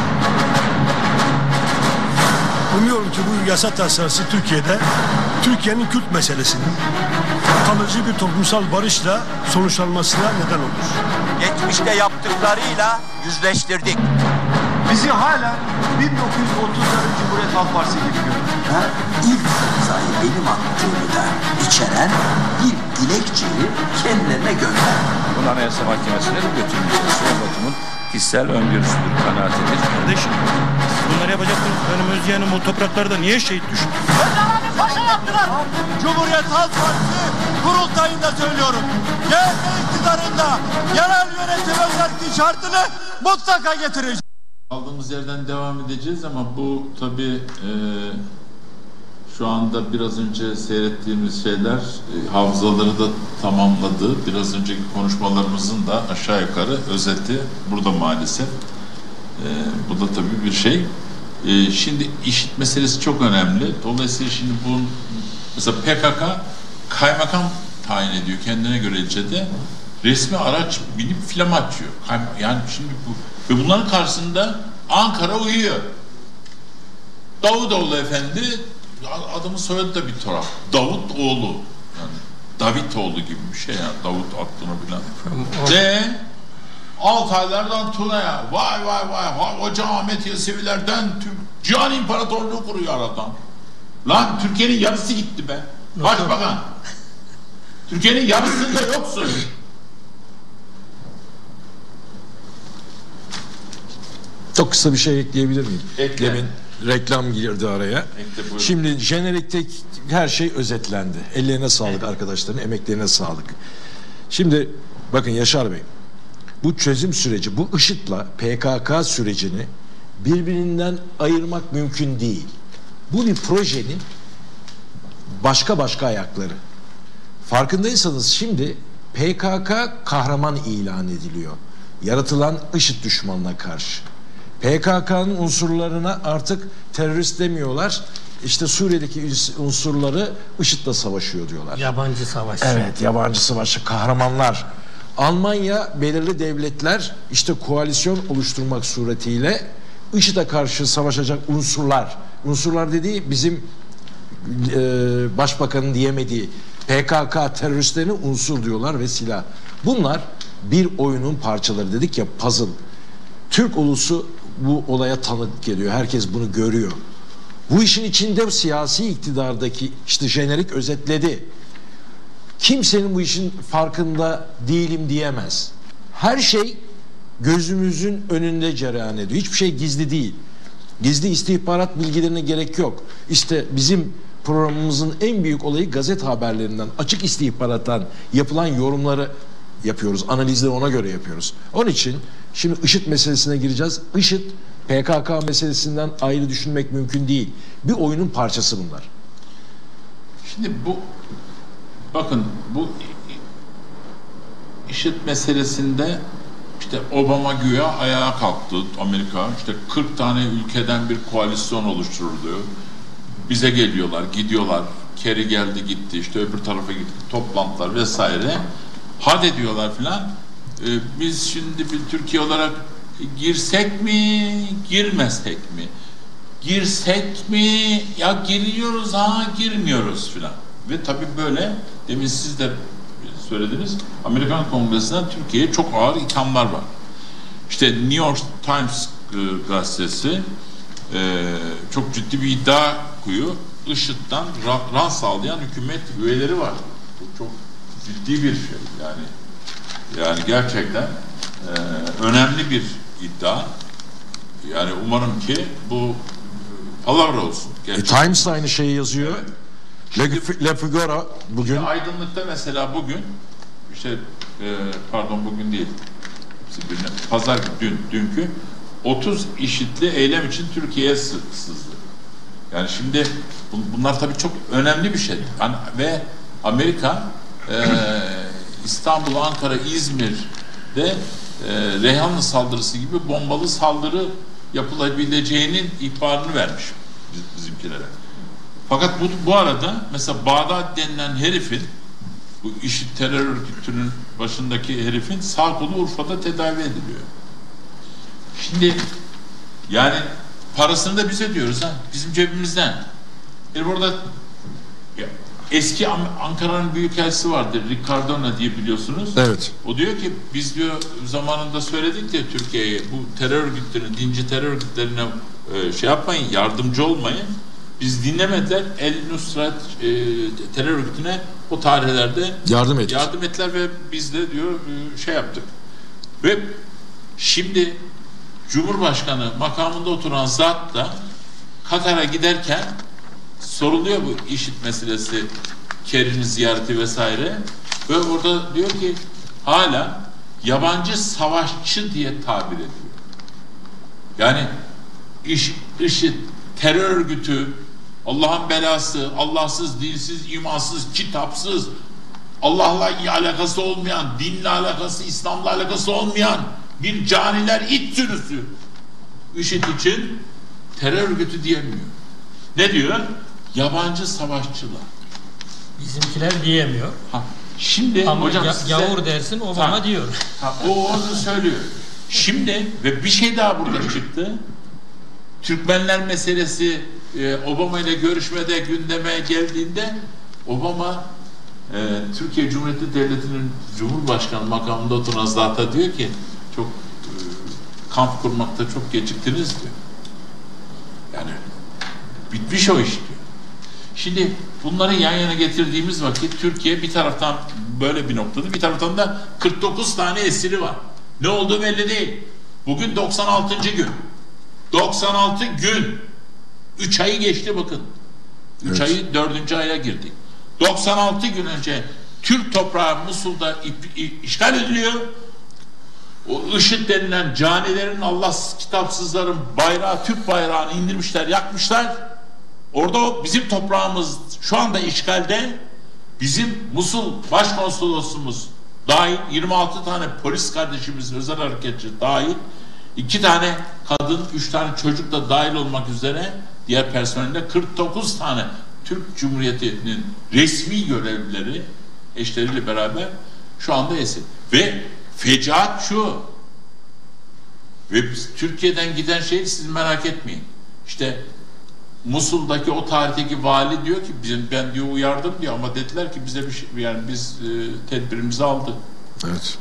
Umuyorum ki bu yasa tasarısı Türkiye'nin Kürt meselesinin kalıcı bir toplumsal barışla sonuçlanmasına neden olur. Geçmişte yaptıklarıyla yüzleştirdik. Bizi hala 1930'ların Cumhuriyet Halk Partisi gibi görüyor. İlk imzayı benim attığımı da içeren bir dilekçeyi kendilerine gönder. Bunu Anayasa Mahkemesi'ne de götürmeyeceğiz. Süleyman Batum'un kişisel öngörüsüdür, kanaatidir. Kardeşim, bunları yapacaktınız. Benim Özyeğen'im o topraklarda niye şehit düştü? Öcalan'ı paşa yaptılar. Cumhuriyet Halk Partisi kurultayında söylüyorum. CHP iktidarında yerel yönetim özelliği şartını mutlaka getireceğiz. Aldığımız yerden devam edeceğiz ama bu tabii şu anda biraz önce seyrettiğimiz şeyler hafızaları da tamamladı. Biraz önceki konuşmalarımızın da aşağı yukarı özeti burada maalesef. Bu da tabii bir şey. Şimdi IŞİD meselesi çok önemli. Dolayısıyla şimdi bu mesela PKK kaymakam tayin ediyor kendine görece de resmi araç binip film açıyor. Yani şimdi bu ve bunların karşısında Ankara uyuyor. Davutoğlu Efendi, adamın soyadı da bir tuhaf. Davutoğlu. Yani Davitoğlu gibi bir şey yani. Davut aklına bilen. Ve Altaylardan Tuna'ya vay vay vay Hoca Ahmet Yesevilerden Cihan İmparatorluğu kuruyor aradan. Lan Türkiye'nin yarısı gitti be. Başbakan. Türkiye'nin yarısında yoksun. Çok kısa bir şey ekleyebilir miyim? Ekle. Demin reklam girdi araya. Şimdi jenerikte her şey özetlendi. Ellerine sağlık arkadaşların, emeklerine sağlık. Şimdi bakın Yaşar Bey, bu çözüm süreci, bu IŞİD'le PKK sürecini birbirinden ayırmak mümkün değil. Bu bir projenin başka ayakları. Farkındaysanız şimdi PKK kahraman ilan ediliyor. Yaratılan IŞİD düşmanına karşı. PKK'nın unsurlarına artık terörist demiyorlar. İşte Suriye'deki unsurları IŞİD'le savaşıyor diyorlar. Yabancı savaşı. Evet, yabancı savaşı, kahramanlar. Almanya, belirli devletler işte koalisyon oluşturmak suretiyle IŞİD'e karşı savaşacak unsurlar. Unsurlar dediği bizim başbakanın diyemediği PKK teröristlerine unsur diyorlar ve silah. Bunlar bir oyunun parçaları, dedik ya, puzzle. Türk ulusu bu olaya tanıklık ediyor. Herkes bunu görüyor. Bu işin içinde siyasi iktidardaki, işte jenerik özetledi. Kimsenin bu işin farkında değilim diyemez. Her şey gözümüzün önünde cereyan ediyor. Hiçbir şey gizli değil. Gizli istihbarat bilgilerine gerek yok. İşte bizim programımızın en büyük olayı gazete haberlerinden, açık istihbarattan yapılan yorumları yapıyoruz. Analizleri ona göre yapıyoruz. Onun için şimdi IŞİD meselesine gireceğiz. IŞİD PKK meselesinden ayrı düşünmek mümkün değil. Bir oyunun parçası bunlar. Şimdi bu, bakın, bu IŞİD meselesinde işte Obama güya ayağa kalktı, Amerika. İşte 40 tane ülkeden bir koalisyon oluşturuldu. Bize geliyorlar, gidiyorlar. Kerry geldi gitti, işte öbür tarafa gitti, toplantılar vesaire. Hadi diyorlar filan. Biz şimdi bir Türkiye olarak girsek mi, girmesek mi? Girsek mi? Ya giriyoruz ha, girmiyoruz filan. Ve tabii böyle, demin siz de söylediniz, Amerikan Kongresi'nden Türkiye'ye çok ağır ithamlar var. İşte New York Times gazetesi çok ciddi bir iddia koyuyor. IŞİD'den rant sağlayan hükümet üyeleri var. Bu çok ciddi bir şey. Yani gerçekten önemli bir iddia. Yani umarım ki bu palavra olsun. Times aynı şeyi yazıyor. Evet. Le Figaro bugün. İşte Aydınlık'ta mesela bugün, işte pardon bugün değil, pazar dünkü 30 IŞİD'li eylem için Türkiye'ye sızdı. Yani şimdi bunlar tabii çok önemli bir şey. Ve Amerika İstanbul, Ankara, İzmir'de Reyhanlı saldırısı gibi bombalı saldırı yapılabileceğinin ihbarını vermiş bizimkilere. Fakat bu arada mesela Bağdat denilen herifin, bu IŞİD terör örgütünün başındaki herifin sağ kolu Urfa'da tedavi ediliyor. Şimdi yani parasını da biz ödüyoruz ha, bizim cebimizden. Burada eski Ankara'nın büyükelçisi vardır, Ricardona diye, biliyorsunuz. Evet. O diyor ki biz diyor zamanında söyledik diye Türkiye'ye, bu terör örgütlerine, dinci terör örgütlerine şey yapmayın, yardımcı olmayın. Biz dinlemediler. El Nusrat terör örgütüne o tarihlerde yardım ettiler ve biz de diyor şey yaptık. Ve şimdi Cumhurbaşkanı makamında oturan zat da Katar'a giderken soruluyor bu IŞİD meselesi, Kerry'nin ziyareti vesaire, ve orada diyor ki hala yabancı savaşçı diye tabir ediyor. Yani IŞİD terör örgütü, Allah'ın belası, Allahsız, dinsiz, imansız, kitapsız, Allah'la alakası olmayan, dinle alakası, İslam'la alakası olmayan bir caniler iç sürüsü. IŞİD için terör örgütü diyemiyor. Ne diyor? Yabancı savaşçılar. Bizimkiler diyemiyor. Şimdi ama hocam gavur dersin, Obama diyor. O onu söylüyor. Şimdi ve bir şey daha burada çıktı. Türkmenler meselesi Obama ile görüşmede gündeme geldiğinde Obama Türkiye Cumhuriyeti Devleti'nin Cumhurbaşkanı makamında oturan zata diyor ki çok kamp kurmakta çok geciktiniz diyor. Yani bitmiş o iş diyor. Şimdi bunları yan yana getirdiğimiz vakit Türkiye bir taraftan böyle bir noktada, bir taraftan da 49 tane esiri var. Ne olduğu belli değil. Bugün 96. gün. 96 gün. 3 ayı geçti bakın. 3 ayı 4. aya girdik. 96 gün önce Türk toprağı Musul'da işgal ediliyor. O IŞİD denilen canilerin, Allah kitapsızların bayrağı, Türk bayrağını indirmişler, yakmışlar. Orada bizim toprağımız şu anda işgalde. Bizim Musul başkonsolosumuz dahil, 26 tane polis kardeşimiz, özel hareketçi dahil, 2 tane kadın, 3 tane çocuk da dahil olmak üzere diğer personelde 49 tane Türk Cumhuriyeti'nin resmi görevlileri eşleriyle beraber şu anda esir. Ve fecaat şu, ve Türkiye'den giden şey siz merak etmeyin. İşte Musul'daki o tarihteki vali diyor ki ben diyor uyardım diyor ama dediler ki bize bir şey, yani biz tedbirimizi aldık. Evet.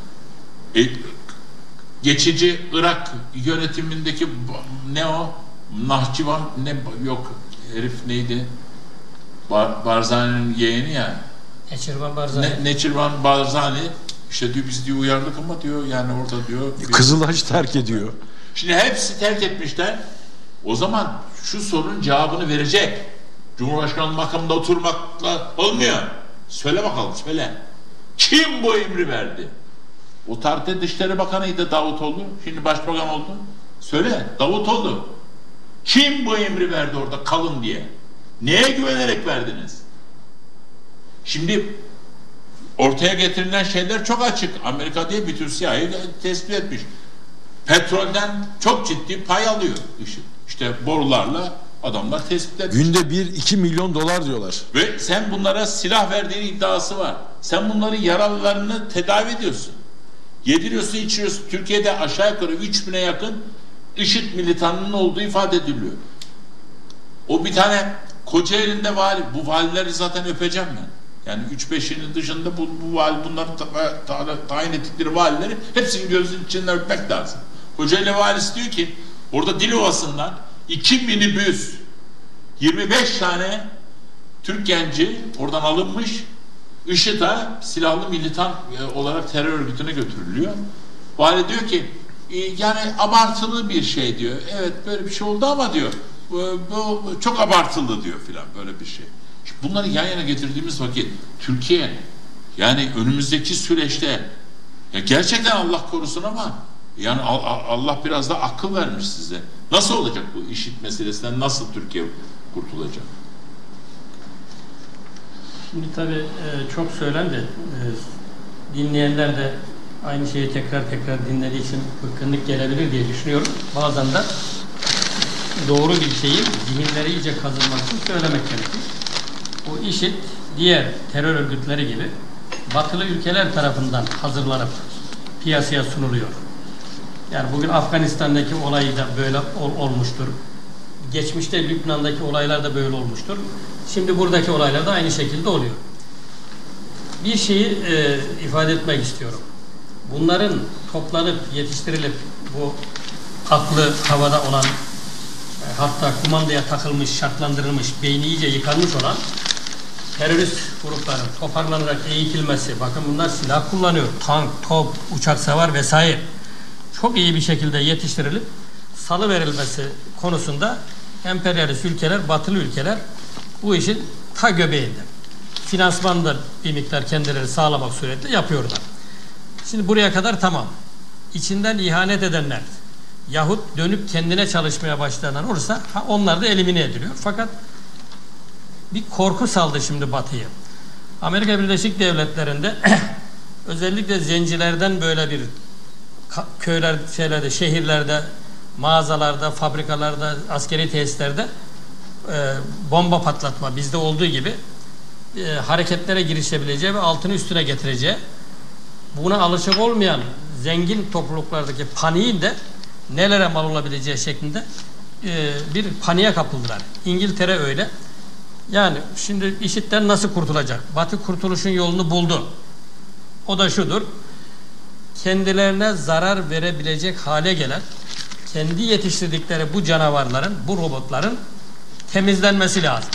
Geçici Irak yönetimindeki ne o? Nahçıvan ne yok herif neydi? Barzani'nin yeğeni ya. Neçirvan Barzani. Neçirvan Barzani işte diyor biz diyor uyardık ama diyor yani orada diyor. Kızılhaç terk ediyor. Şimdi hepsi terk etmişler. O zaman şu sorunun cevabını verecek. Cumhurbaşkanı makamında oturmakla olmuyor. Söyle bakalım söyle. Kim bu emri verdi? O tarihte Dışişleri Bakanı'ydı Davutoğlu. Şimdi Başbakan oldu. Söyle Davutoğlu. Kim bu emri verdi orada kalın diye? Neye güvenerek verdiniz? Şimdi ortaya getirilen şeyler çok açık. Amerika diye bütün CIA tespit etmiş. Petrolden çok ciddi pay alıyor IŞİD. İşte borularla adamlar tespit etmiş. Günde 1-2 milyon dolar diyorlar. Ve sen bunlara silah verdiğin iddiası var. Sen bunların yaralılarını tedavi ediyorsun. Yediriyorsun, içiriyorsun. Türkiye'de aşağı yukarı 3000'e yakın IŞİD militanının olduğu ifade ediliyor. O bir tane Kocaeli'nde vali. Bu valileri zaten öpeceğim ben. Yani 3-5'inin dışında bu vali, bunların tayin ettikleri valileri hepsinin gözünün içinden öpmek lazım. Kocaeli valisi diyor ki orada Dilovası'ndan 2 minibüs 25 tane Türk genci oradan alınmış IŞİD'e silahlı militan olarak terör örgütüne götürülüyor. Vali diyor ki yani abartılı bir şey diyor. Evet böyle bir şey oldu ama diyor bu çok abartılı diyor filan böyle bir şey. Bunları yan yana getirdiğimiz vakit Türkiye yani önümüzdeki süreçte ya gerçekten Allah korusun ama yani Allah biraz da akıl vermiş size. Nasıl olacak bu IŞİD meselesinden, nasıl Türkiye kurtulacak? Şimdi tabii çok söylendi. Dinleyenler de aynı şeyi tekrar dinlediği için bıkkınlık gelebilir diye düşünüyorum. Bazen de doğru bir şeyi zihinleri iyice kazınmak için söylemek gerekir. O IŞİD diğer terör örgütleri gibi batılı ülkeler tarafından hazırlanıp piyasaya sunuluyor. Yani bugün Afganistan'daki olay da böyle olmuştur. Geçmişte Lübnan'daki olaylar da böyle olmuştur. Şimdi buradaki olaylar da aynı şekilde oluyor. Bir şeyi ifade etmek istiyorum. Bunların toplanıp yetiştirilip bu aklı havada olan hatta kumandaya takılmış, şartlandırılmış, beyni iyice yıkanmış olan terörist grupların toparlanarak eğitilmesi, bakın bunlar silah kullanıyor, tank, top, uçak savar vesaire. Çok iyi bir şekilde yetiştirilip salı verilmesi konusunda emperyalist ülkeler, batılı ülkeler bu işin ta göbeğinde. Finansmanı bir miktar kendileri sağlamak suretiyle yapıyorlar. Şimdi buraya kadar tamam. İçinden ihanet edenler yahut dönüp kendine çalışmaya başlayan olursa onlar da elimine ediliyor. Fakat bir korku saldı şimdi Batı'yı. Amerika Birleşik Devletleri'nde özellikle zencilerden böyle bir köyler, şehirlerde, mağazalarda, fabrikalarda, askeri tesislerde bomba patlatma bizde olduğu gibi hareketlere girişebileceği ve altını üstüne getireceği, buna alışık olmayan zengin topluluklardaki paniğin de nelere mal olabileceği şeklinde bir paniğe kapıldılar. İngiltere öyle. Yani şimdi IŞİD'den nasıl kurtulacak? Batı kurtuluşun yolunu buldu. O da şudur: kendilerine zarar verebilecek hale gelen, kendi yetiştirdikleri bu canavarların, bu robotların temizlenmesi lazım.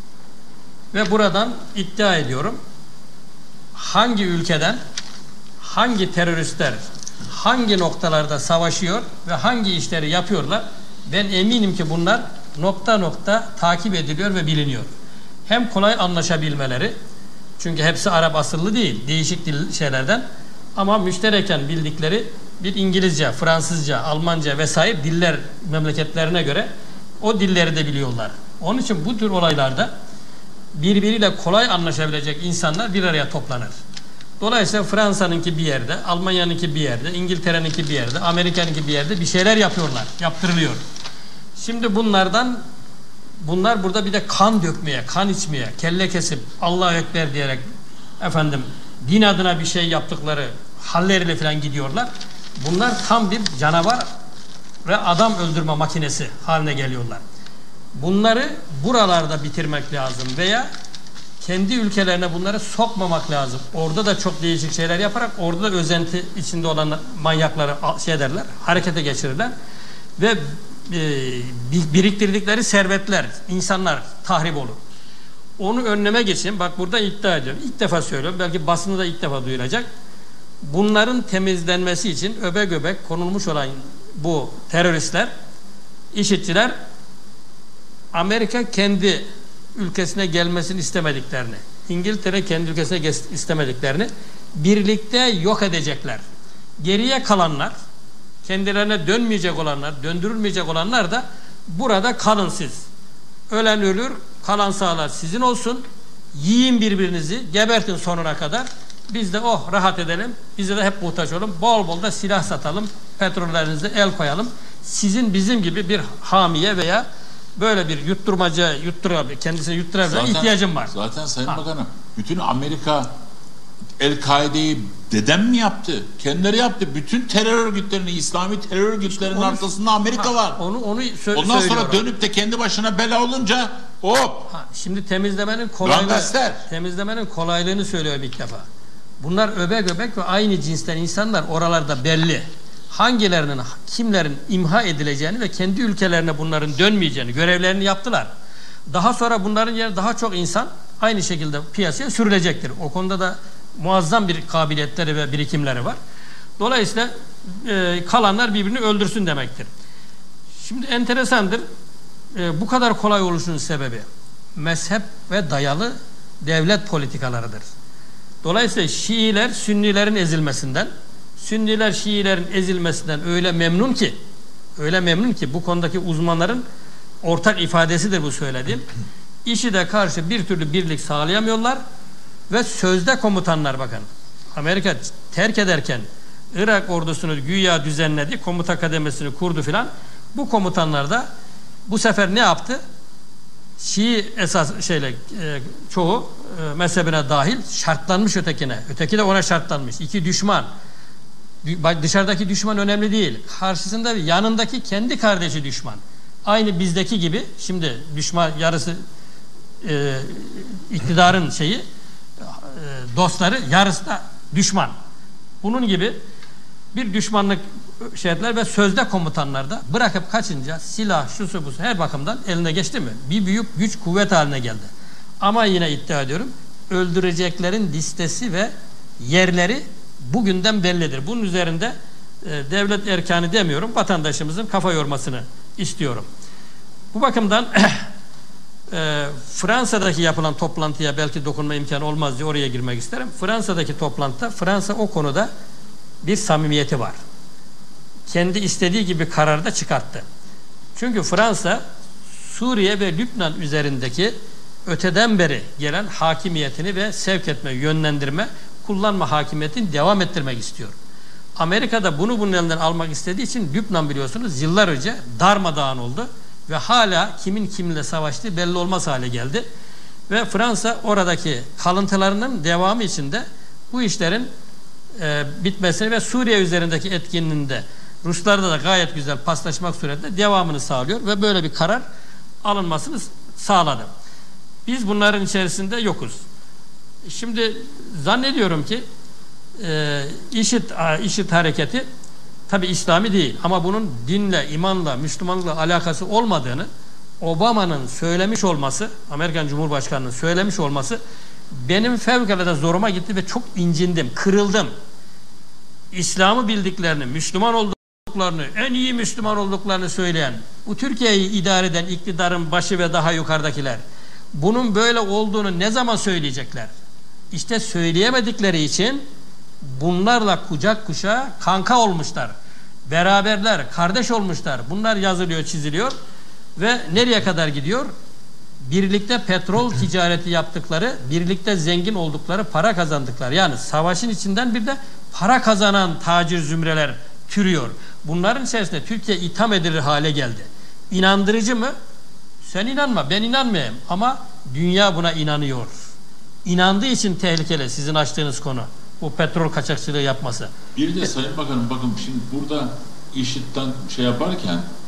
Ve buradan iddia ediyorum, hangi ülkeden hangi teröristler hangi noktalarda savaşıyor ve hangi işleri yapıyorlar, ben eminim ki bunlar nokta nokta takip ediliyor ve biliniyor. Hem kolay anlaşabilmeleri, çünkü hepsi Arap asıllı değil, değişik dil şeylerden, ama müştereken bildikleri bir İngilizce, Fransızca, Almanca vesaire diller memleketlerine göre o dilleri de biliyorlar. Onun için bu tür olaylarda birbiriyle kolay anlaşabilecek insanlar bir araya toplanır. Dolayısıyla Fransa'nınki bir yerde, Almanya'nınki bir yerde, İngiltere'ninki bir yerde, Amerika'nınki bir yerde bir şeyler yapıyorlar, yaptırılıyor. Şimdi bunlar burada bir de kan dökmeye, kan içmeye, kelle kesip Allahu Ekber diyerek efendim din adına bir şey yaptıkları halleriyle falan gidiyorlar. Bunlar tam bir canavar ve adam öldürme makinesi haline geliyorlar. bunları buralarda bitirmek lazım veya kendi ülkelerine bunları sokmamak lazım. Orada da çok değişik şeyler yaparak orada da özenti içinde olan manyakları şey ederler, harekete geçirirler ve biriktirdikleri servetler, insanlar tahrip olur. Onu önleme geçin. Bak burada iddia ediyorum. İlk defa söylüyorum. Belki basını da ilk defa duyulacak. Bunların temizlenmesi için öbek öbek konulmuş olan bu teröristler, IŞİD'çiler Amerika kendi ülkesine gelmesini istemediklerini, İngiltere kendi ülkesine istemediklerini birlikte yok edecekler. Geriye kalanlar, kendilerine dönmeyecek olanlar, döndürülmeyecek olanlar da burada kalın siz. Ölen ölür, kalan sağlar sizin olsun. Yiyin birbirinizi, gebertin sonuna kadar. Biz de rahat edelim. Bize de hep muhtaç olun. Bol bol da silah satalım. Petrollerinize el koyalım. Sizin bizim gibi bir hamiye veya böyle bir kendisine yutturabilen ihtiyacım var. Zaten Sayın Bakanım, bütün Amerika El-Kaide'yi dedem mi yaptı? Kendileri yaptı. Bütün terör örgütlerini, İslami terör örgütlerinin arkasında Amerika var. Ondan sonra dönüp de kendi başına bela olunca hop. Şimdi temizlemenin kolaylığını söylüyorum ilk defa. Bunlar öbek öbek ve aynı cinsten insanlar oralarda belli. Hangilerinin, kimlerin imha edileceğini ve kendi ülkelerine bunların dönmeyeceğini, görevlerini yaptılar. Daha sonra bunların yerine daha çok insan aynı şekilde piyasaya sürülecektir. O konuda da muazzam bir kabiliyetleri ve birikimleri var. Dolayısıyla kalanlar birbirini öldürsün demektir. Şimdi enteresandır. Bu kadar kolay oluşunun sebebi mezhep ve dayalı devlet politikalarıdır. Dolayısıyla Şiiler Sünnilerin ezilmesinden, Sünniler Şiilerin ezilmesinden öyle memnun ki bu konudaki uzmanların ortak ifadesidir bu söylediğim. IŞİD'e karşı bir türlü birlik sağlayamıyorlar ve sözde komutanlar, bakın Amerika terk ederken Irak ordusunu güya düzenledi, komuta kademesini kurdu filan. Bu komutanlar da bu sefer ne yaptı? Şii esas çoğu mezhebine dahil şartlanmış ötekine. Öteki de ona şartlanmış. İki düşman. Dışarıdaki düşman önemli değil. Karşısında yanındaki kendi kardeşi düşman. Aynı bizdeki gibi şimdi düşman yarısı iktidarın dostları, yarısı da düşman. Bunun gibi bir düşmanlık şeyler ve sözde komutanlar da bırakıp kaçınca silah, şusu busu her bakımdan eline geçti mi? Bir büyük güç kuvvet haline geldi. Ama yine iddia ediyorum, öldüreceklerin listesi ve yerleri bugünden bellidir. Bunun üzerinde devlet erkanı demiyorum, vatandaşımızın kafa yormasını istiyorum. Bu bakımdan Fransa'daki yapılan toplantıya belki dokunma imkanı olmaz diye oraya girmek isterim. Fransa'daki toplantıda Fransa o konuda bir samimiyeti var. Kendi istediği gibi kararı da çıkarttı. Çünkü Fransa Suriye ve Lübnan üzerindeki öteden beri gelen hakimiyetini ve sevk etme, yönlendirme, kullanma hakimiyetini devam ettirmek istiyor. Amerika da bunu bunun elinden almak istediği için Lübnan biliyorsunuz yıllar önce darmadağın oldu ve hala kimin kiminle savaştığı belli olmaz hale geldi. Ve Fransa oradaki kalıntılarının devamı içinde bu işlerin bitmesini ve Suriye üzerindeki etkinliğinde Ruslarda da gayet güzel paslaşmak suretiyle devamını sağlıyor ve böyle bir karar alınmasını sağladı. Biz bunların içerisinde yokuz. Şimdi zannediyorum ki IŞİD hareketi tabi İslami değil ama bunun dinle, imanla, Müslümanlıkla alakası olmadığını Obama'nın söylemiş olması, Amerikan Cumhurbaşkanı'nın söylemiş olması benim fevkalade zoruma gitti ve çok incindim, kırıldım. İslam'ı bildiklerini, Müslüman olduklarını, en iyi Müslüman olduklarını söyleyen, bu Türkiye'yi idare eden iktidarın başı ve daha yukarıdakiler bunun böyle olduğunu ne zaman söyleyecekler? İşte söyleyemedikleri için bunlarla kucak kuşağa kanka olmuşlar. Beraberler, kardeş olmuşlar. Bunlar yazılıyor, çiziliyor ve nereye kadar gidiyor? Birlikte petrol ticareti yaptıkları, birlikte zengin oldukları, para kazandıkları. Yani savaşın içinden bir de para kazanan tacir zümreler türüyor. Bunların içerisinde Türkiye itham edilir hale geldi. İnandırıcı mı? Sen inanma, ben inanmayayım ama dünya buna inanıyor. İnandığı için tehlikeli sizin açtığınız konu. Bu petrol kaçakçılığı yapması. Bir de Sayın Bakanım bakın şimdi burada IŞİD'den yaparken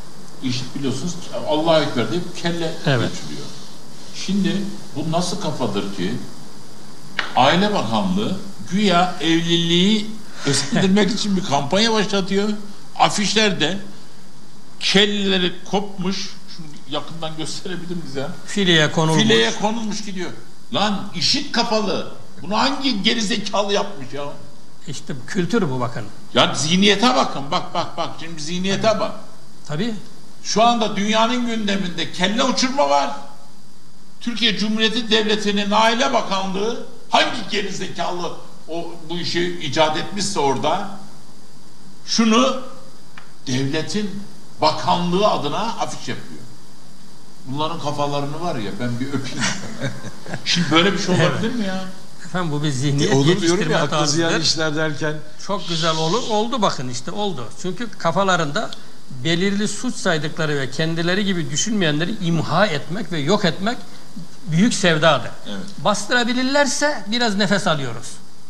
IŞİD biliyorsunuz Allahu Ekber deyip kelle götürüyor. Şimdi bu nasıl kafadır ki Aile Bakanlığı güya evliliği özendirmek için bir kampanya başlatıyor. Afişlerde kelleleri kopmuş, şunu yakından gösterebilir miyiz ya? Fileye konulmuş. Fileye konulmuş gidiyor. Lan IŞİD kafalı. Bunu hangi gerizekalı yapmış ya? İşte kültür bu bakın. Ya zihniyete bakın. Bak. Şimdi zihniyete bak. Tabii. Şu anda dünyanın gündeminde kelle uçurma var. Türkiye Cumhuriyeti Devleti'nin Aile Bakanlığı hangi gerizekalı bu işi icat etmişse orada şunu devletin bakanlığı adına afiş yapıyor. Bunların kafalarını var ya ben bir öpeyim. Şimdi böyle bir şey olabilir mi ya? Efendim bu bir zihniyet olur diyorum yetiştirme ya, aklı ziyan tarzıdır. işler derken. Çok güzel olur. Oldu bakın işte oldu. Çünkü kafalarında belirli suç saydıkları ve kendileri gibi düşünmeyenleri imha etmek ve yok etmek büyük sevdadır. Evet. Bastırabilirlerse biraz nefes alıyoruz.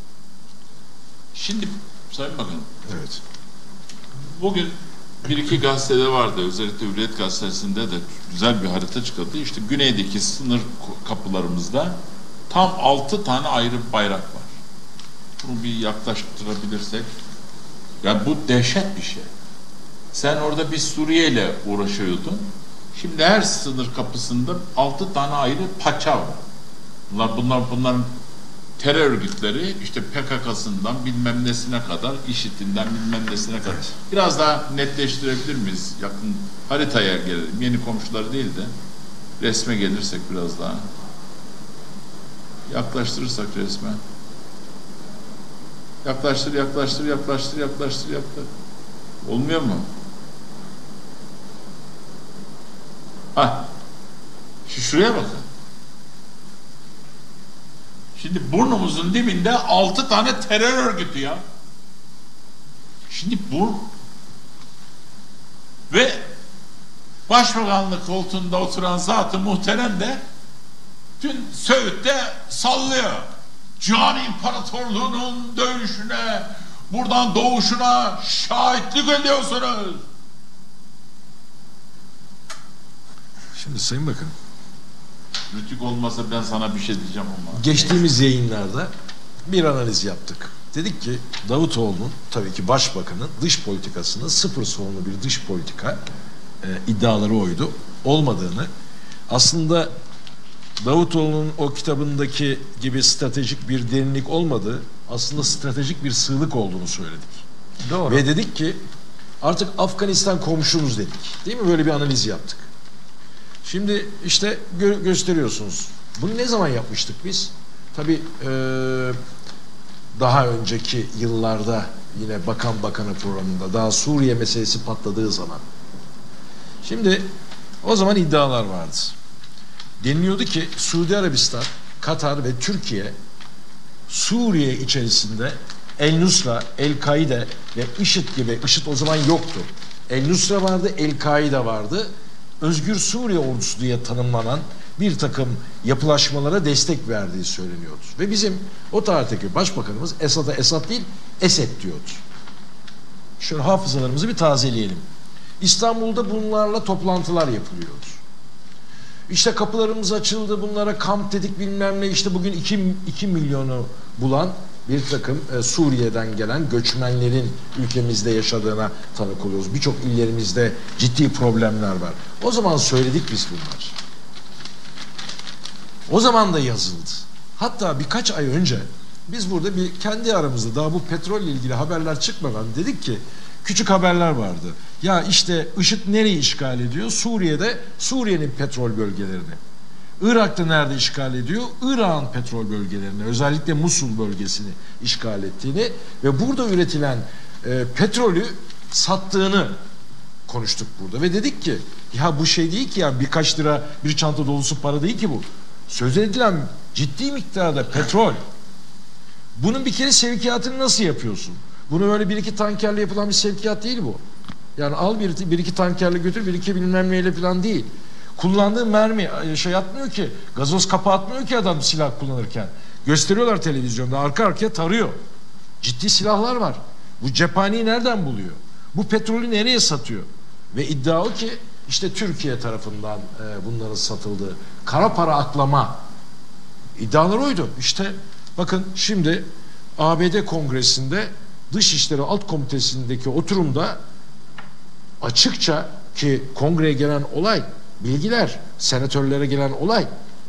Şimdi Sayın Bakanım. Evet. Bugün bir iki gazetede vardı. Özellikle Hürriyet Gazetesi'nde de güzel bir harita çıkardı. İşte güneydeki sınır kapılarımızda tam 6 tane ayrı bayrak var. Bunu bir yaklaştırabilirsek. Yani bu dehşet bir şey. Sen orada bir Suriye ile uğraşıyordun. Şimdi her sınır kapısında 6 tane ayrı paça var. Bunların terör örgütleri işte PKK'sından bilmem nesine kadar, IŞİD'inden bilmem nesine kadar. Biraz daha netleştirebilir miyiz? Yakın haritaya gelelim. Yeni komşuları değil de resme gelirsek biraz daha. Yaklaştırırsak resme. Yaklaştır. Olmuyor mu? Şuraya bakın. Şimdi burnumuzun dibinde 6 tane terör örgütü ya. Şimdi bu ve başbakanlık koltuğunda oturan zat-ı muhterem de tüm Söğüt'te sallıyor. Cihan İmparatorluğu'nun dövüşüne, buradan doğuşuna şahitlik ediyorsunuz. Şimdi Sayın Bakan, Rütük olmasa ben sana bir şey diyeceğim ama. geçtiğimiz yayınlarda bir analiz yaptık. Dedik ki Davutoğlu'nun, tabii ki başbakanın dış politikasının sıfır sorunlu bir dış politika iddiaları oydu. Olmadığını, aslında Davutoğlu'nun o kitabındaki gibi stratejik bir derinlik olmadığı, aslında stratejik bir sığlık olduğunu söyledik. Doğru. Ve dedik ki artık Afganistan komşumuz dedik. Değil mi? Böyle bir analiz yaptık. Şimdi işte gösteriyorsunuz. Bunu ne zaman yapmıştık biz? Tabii daha önceki yıllarda yine Bakan Bakanı programında daha Suriye meselesi patladığı zaman. Şimdi o zaman iddialar vardı. Deniliyordu ki Suudi Arabistan, Katar ve Türkiye Suriye içerisinde El-Nusra, El-Kaide ve IŞİD gibi, IŞİD o zaman yoktu. El-Nusra vardı, El-Kaide vardı. Özgür Suriye ordusu diye tanımlanan bir takım yapılaşmalara destek verdiği söyleniyordu. Ve bizim o tarihteki başbakanımız Esad'a Esad değil, Esed diyordu. Şöyle hafızalarımızı bir tazeleyelim. İstanbul'da bunlarla toplantılar yapılıyordu. İşte kapılarımız açıldı, bunlara kamp dedik bilmem ne, işte bugün 2 milyonu bulan bir takım Suriye'den gelen göçmenlerin ülkemizde yaşadığına tanık oluyoruz. Birçok illerimizde ciddi problemler var. O zaman söyledik biz bunlar. O zaman da yazıldı. Hatta birkaç ay önce biz burada bir kendi aramızda daha bu petrolle ilgili haberler çıkmadan dedik ki küçük haberler vardı. Ya işte IŞİD nereyi işgal ediyor? Suriye'de Suriye'nin petrol bölgelerini. Irak'ta nerede işgal ediyor? Irak'ın petrol bölgelerini, özellikle Musul bölgesini işgal ettiğini ve burada üretilen petrolü sattığını konuştuk burada. Ve dedik ki ya bu şey değil ki ya birkaç lira bir çanta dolusu para değil ki bu. Söz edilen ciddi miktarda petrol. Bunun bir kere sevkiyatını nasıl yapıyorsun? Bunu böyle bir iki tankerle yapılan bir sevkiyat değil bu. Yani al bir iki tankerle götür, bir iki bilmem neyle falan değil. Kullandığı mermi şey atmıyor ki, gazoz kapağı atmıyor ki adam silah kullanırken. Gösteriyorlar televizyonda, arka arkaya tarıyor. Ciddi silahlar var. Bu cephaneyi nereden buluyor? Bu petrolü nereye satıyor? Ve iddia o ki İşte Türkiye tarafından bunların satıldığı, kara para aklama iddiaları oydu. İşte bakın şimdi ABD Kongresi'nde Dışişleri Alt Komitesi'ndeki oturumda açıkça, ki kongreye gelen olay, bilgiler, senatörlere gelen olay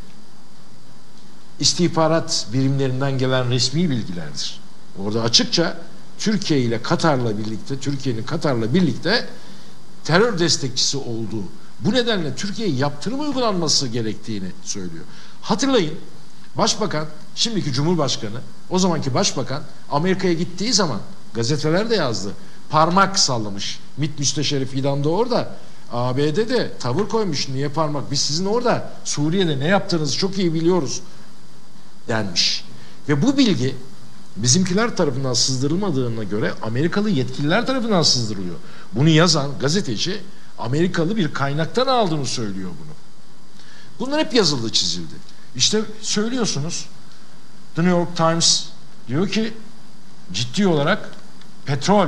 istihbarat birimlerinden gelen resmi bilgilerdir. Orada açıkça Türkiye ile Katar'la birlikte, Türkiye'nin Katar'la birlikte terör destekçisi olduğu, bu nedenle Türkiye'ye yaptırım uygulanması gerektiğini söylüyor. Hatırlayın, Başbakan, şimdiki Cumhurbaşkanı, o zamanki Başbakan Amerika'ya gittiği zaman gazeteler de yazdı. Parmak sallamış. MİT Müsteşarı Fidan da orada. ABD'de tavır koymuş. Niye parmak? Biz sizin orada Suriye'de ne yaptığınızı çok iyi biliyoruz denmiş. Ve bu bilgi bizimkiler tarafından sızdırılmadığına göre Amerikalı yetkililer tarafından sızdırılıyor. Bunu yazan gazeteci Amerikalı bir kaynaktan aldığını söylüyor bunu. Bunlar hep yazıldı, çizildi. İşte söylüyorsunuz, The New York Times diyor ki ciddi olarak petrol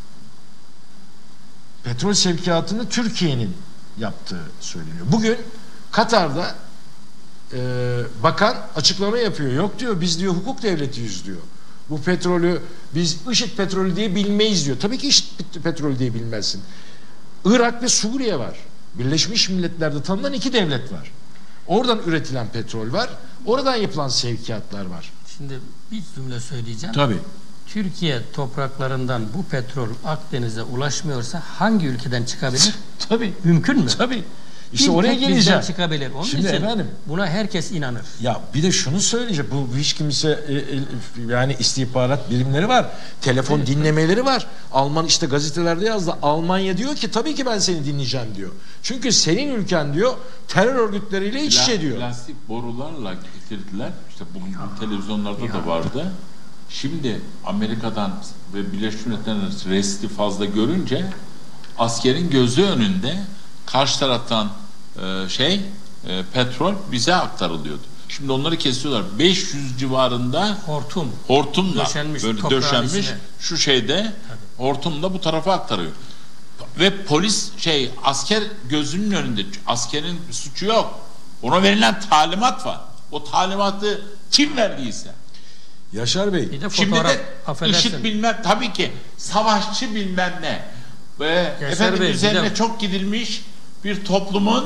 sevkiyatını Türkiye'nin yaptığı söyleniyor. Bugün Katar'da bakan açıklama yapıyor. Yok diyor, biz diyor hukuk devletiyiz diyor. Bu petrolü biz IŞİD petrolü diye bilmeyiz diyor. Tabii ki IŞİD petrolü diye bilmezsin. Irak ve Suriye var. Birleşmiş Milletler'de tanınan 2 devlet var. Oradan üretilen petrol var. Oradan yapılan sevkiyatlar var. Şimdi bir cümle söyleyeceğim. Tabii. Türkiye topraklarından bu petrol Akdeniz'e ulaşmıyorsa hangi ülkeden çıkabilir? Tabii. Mümkün mü? Tabii. İşte oraya geleceğim. Çıkabilir. Onun şimdi için efendim, buna herkes inanır. Ya bir de şunu söyleyecek. Bu hiç kimse yani istihbarat birimleri var. Telefon dinlemeleri var. Alman işte gazetelerde yazdı. Almanya diyor ki tabii ki ben seni dinleyeceğim diyor. Çünkü senin ülken diyor terör örgütleriyle iç içe diyor. Plastik borularla getirdiler. İşte bugün televizyonlarda da vardı. Şimdi Amerika'dan ve Birleşmiş Milletler'in resti fazla görünce askerin gözü önünde karşı taraftan petrol bize aktarılıyordu. Şimdi onları kesiyorlar. 500 civarında hortumla böyle döşenmiş şu şeyde hortumla bu tarafa aktarıyor. Ve polis asker gözünün önünde. Askerin suçu yok. Ona verilen talimat var. O talimatı kim verdiyse. Yaşar Bey. Şimdi de IŞİD bilmem, tabii ki savaşçı bilmem ne. Ve efendim Bey, üzerine çok gidilmiş bir toplumun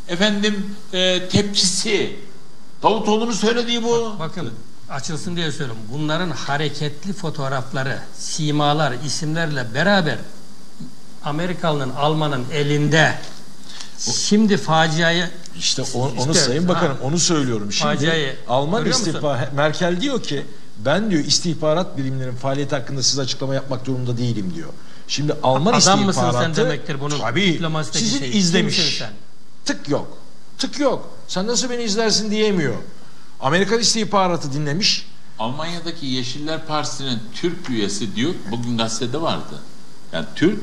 tepkisi. Davutoğlu'nun söylediği bu. Bakın açılsın diye söylüyorum. Bunların hareketli fotoğrafları, simalar, isimlerle beraber Amerikalı'nın, Alman'ın elinde. Şimdi faciayı işte onu Sayın Bakanım onu söylüyorum. Şimdi Alman istihbarat Merkel diyor ki ben diyor istihbarat birimlerinin faaliyeti hakkında size açıklama yapmak durumunda değilim diyor. Şimdi Alman istihbaratı sen demektir bunu. Tabii sizin izlemiş. Tık yok. Tık yok. Sen nasıl beni izlersin diyemiyor. Amerikan istihbaratı dinlemiş. Almanya'daki Yeşiller Partisi'nin Türk üyesi diyor. Bugün gazetede vardı. Yani Türk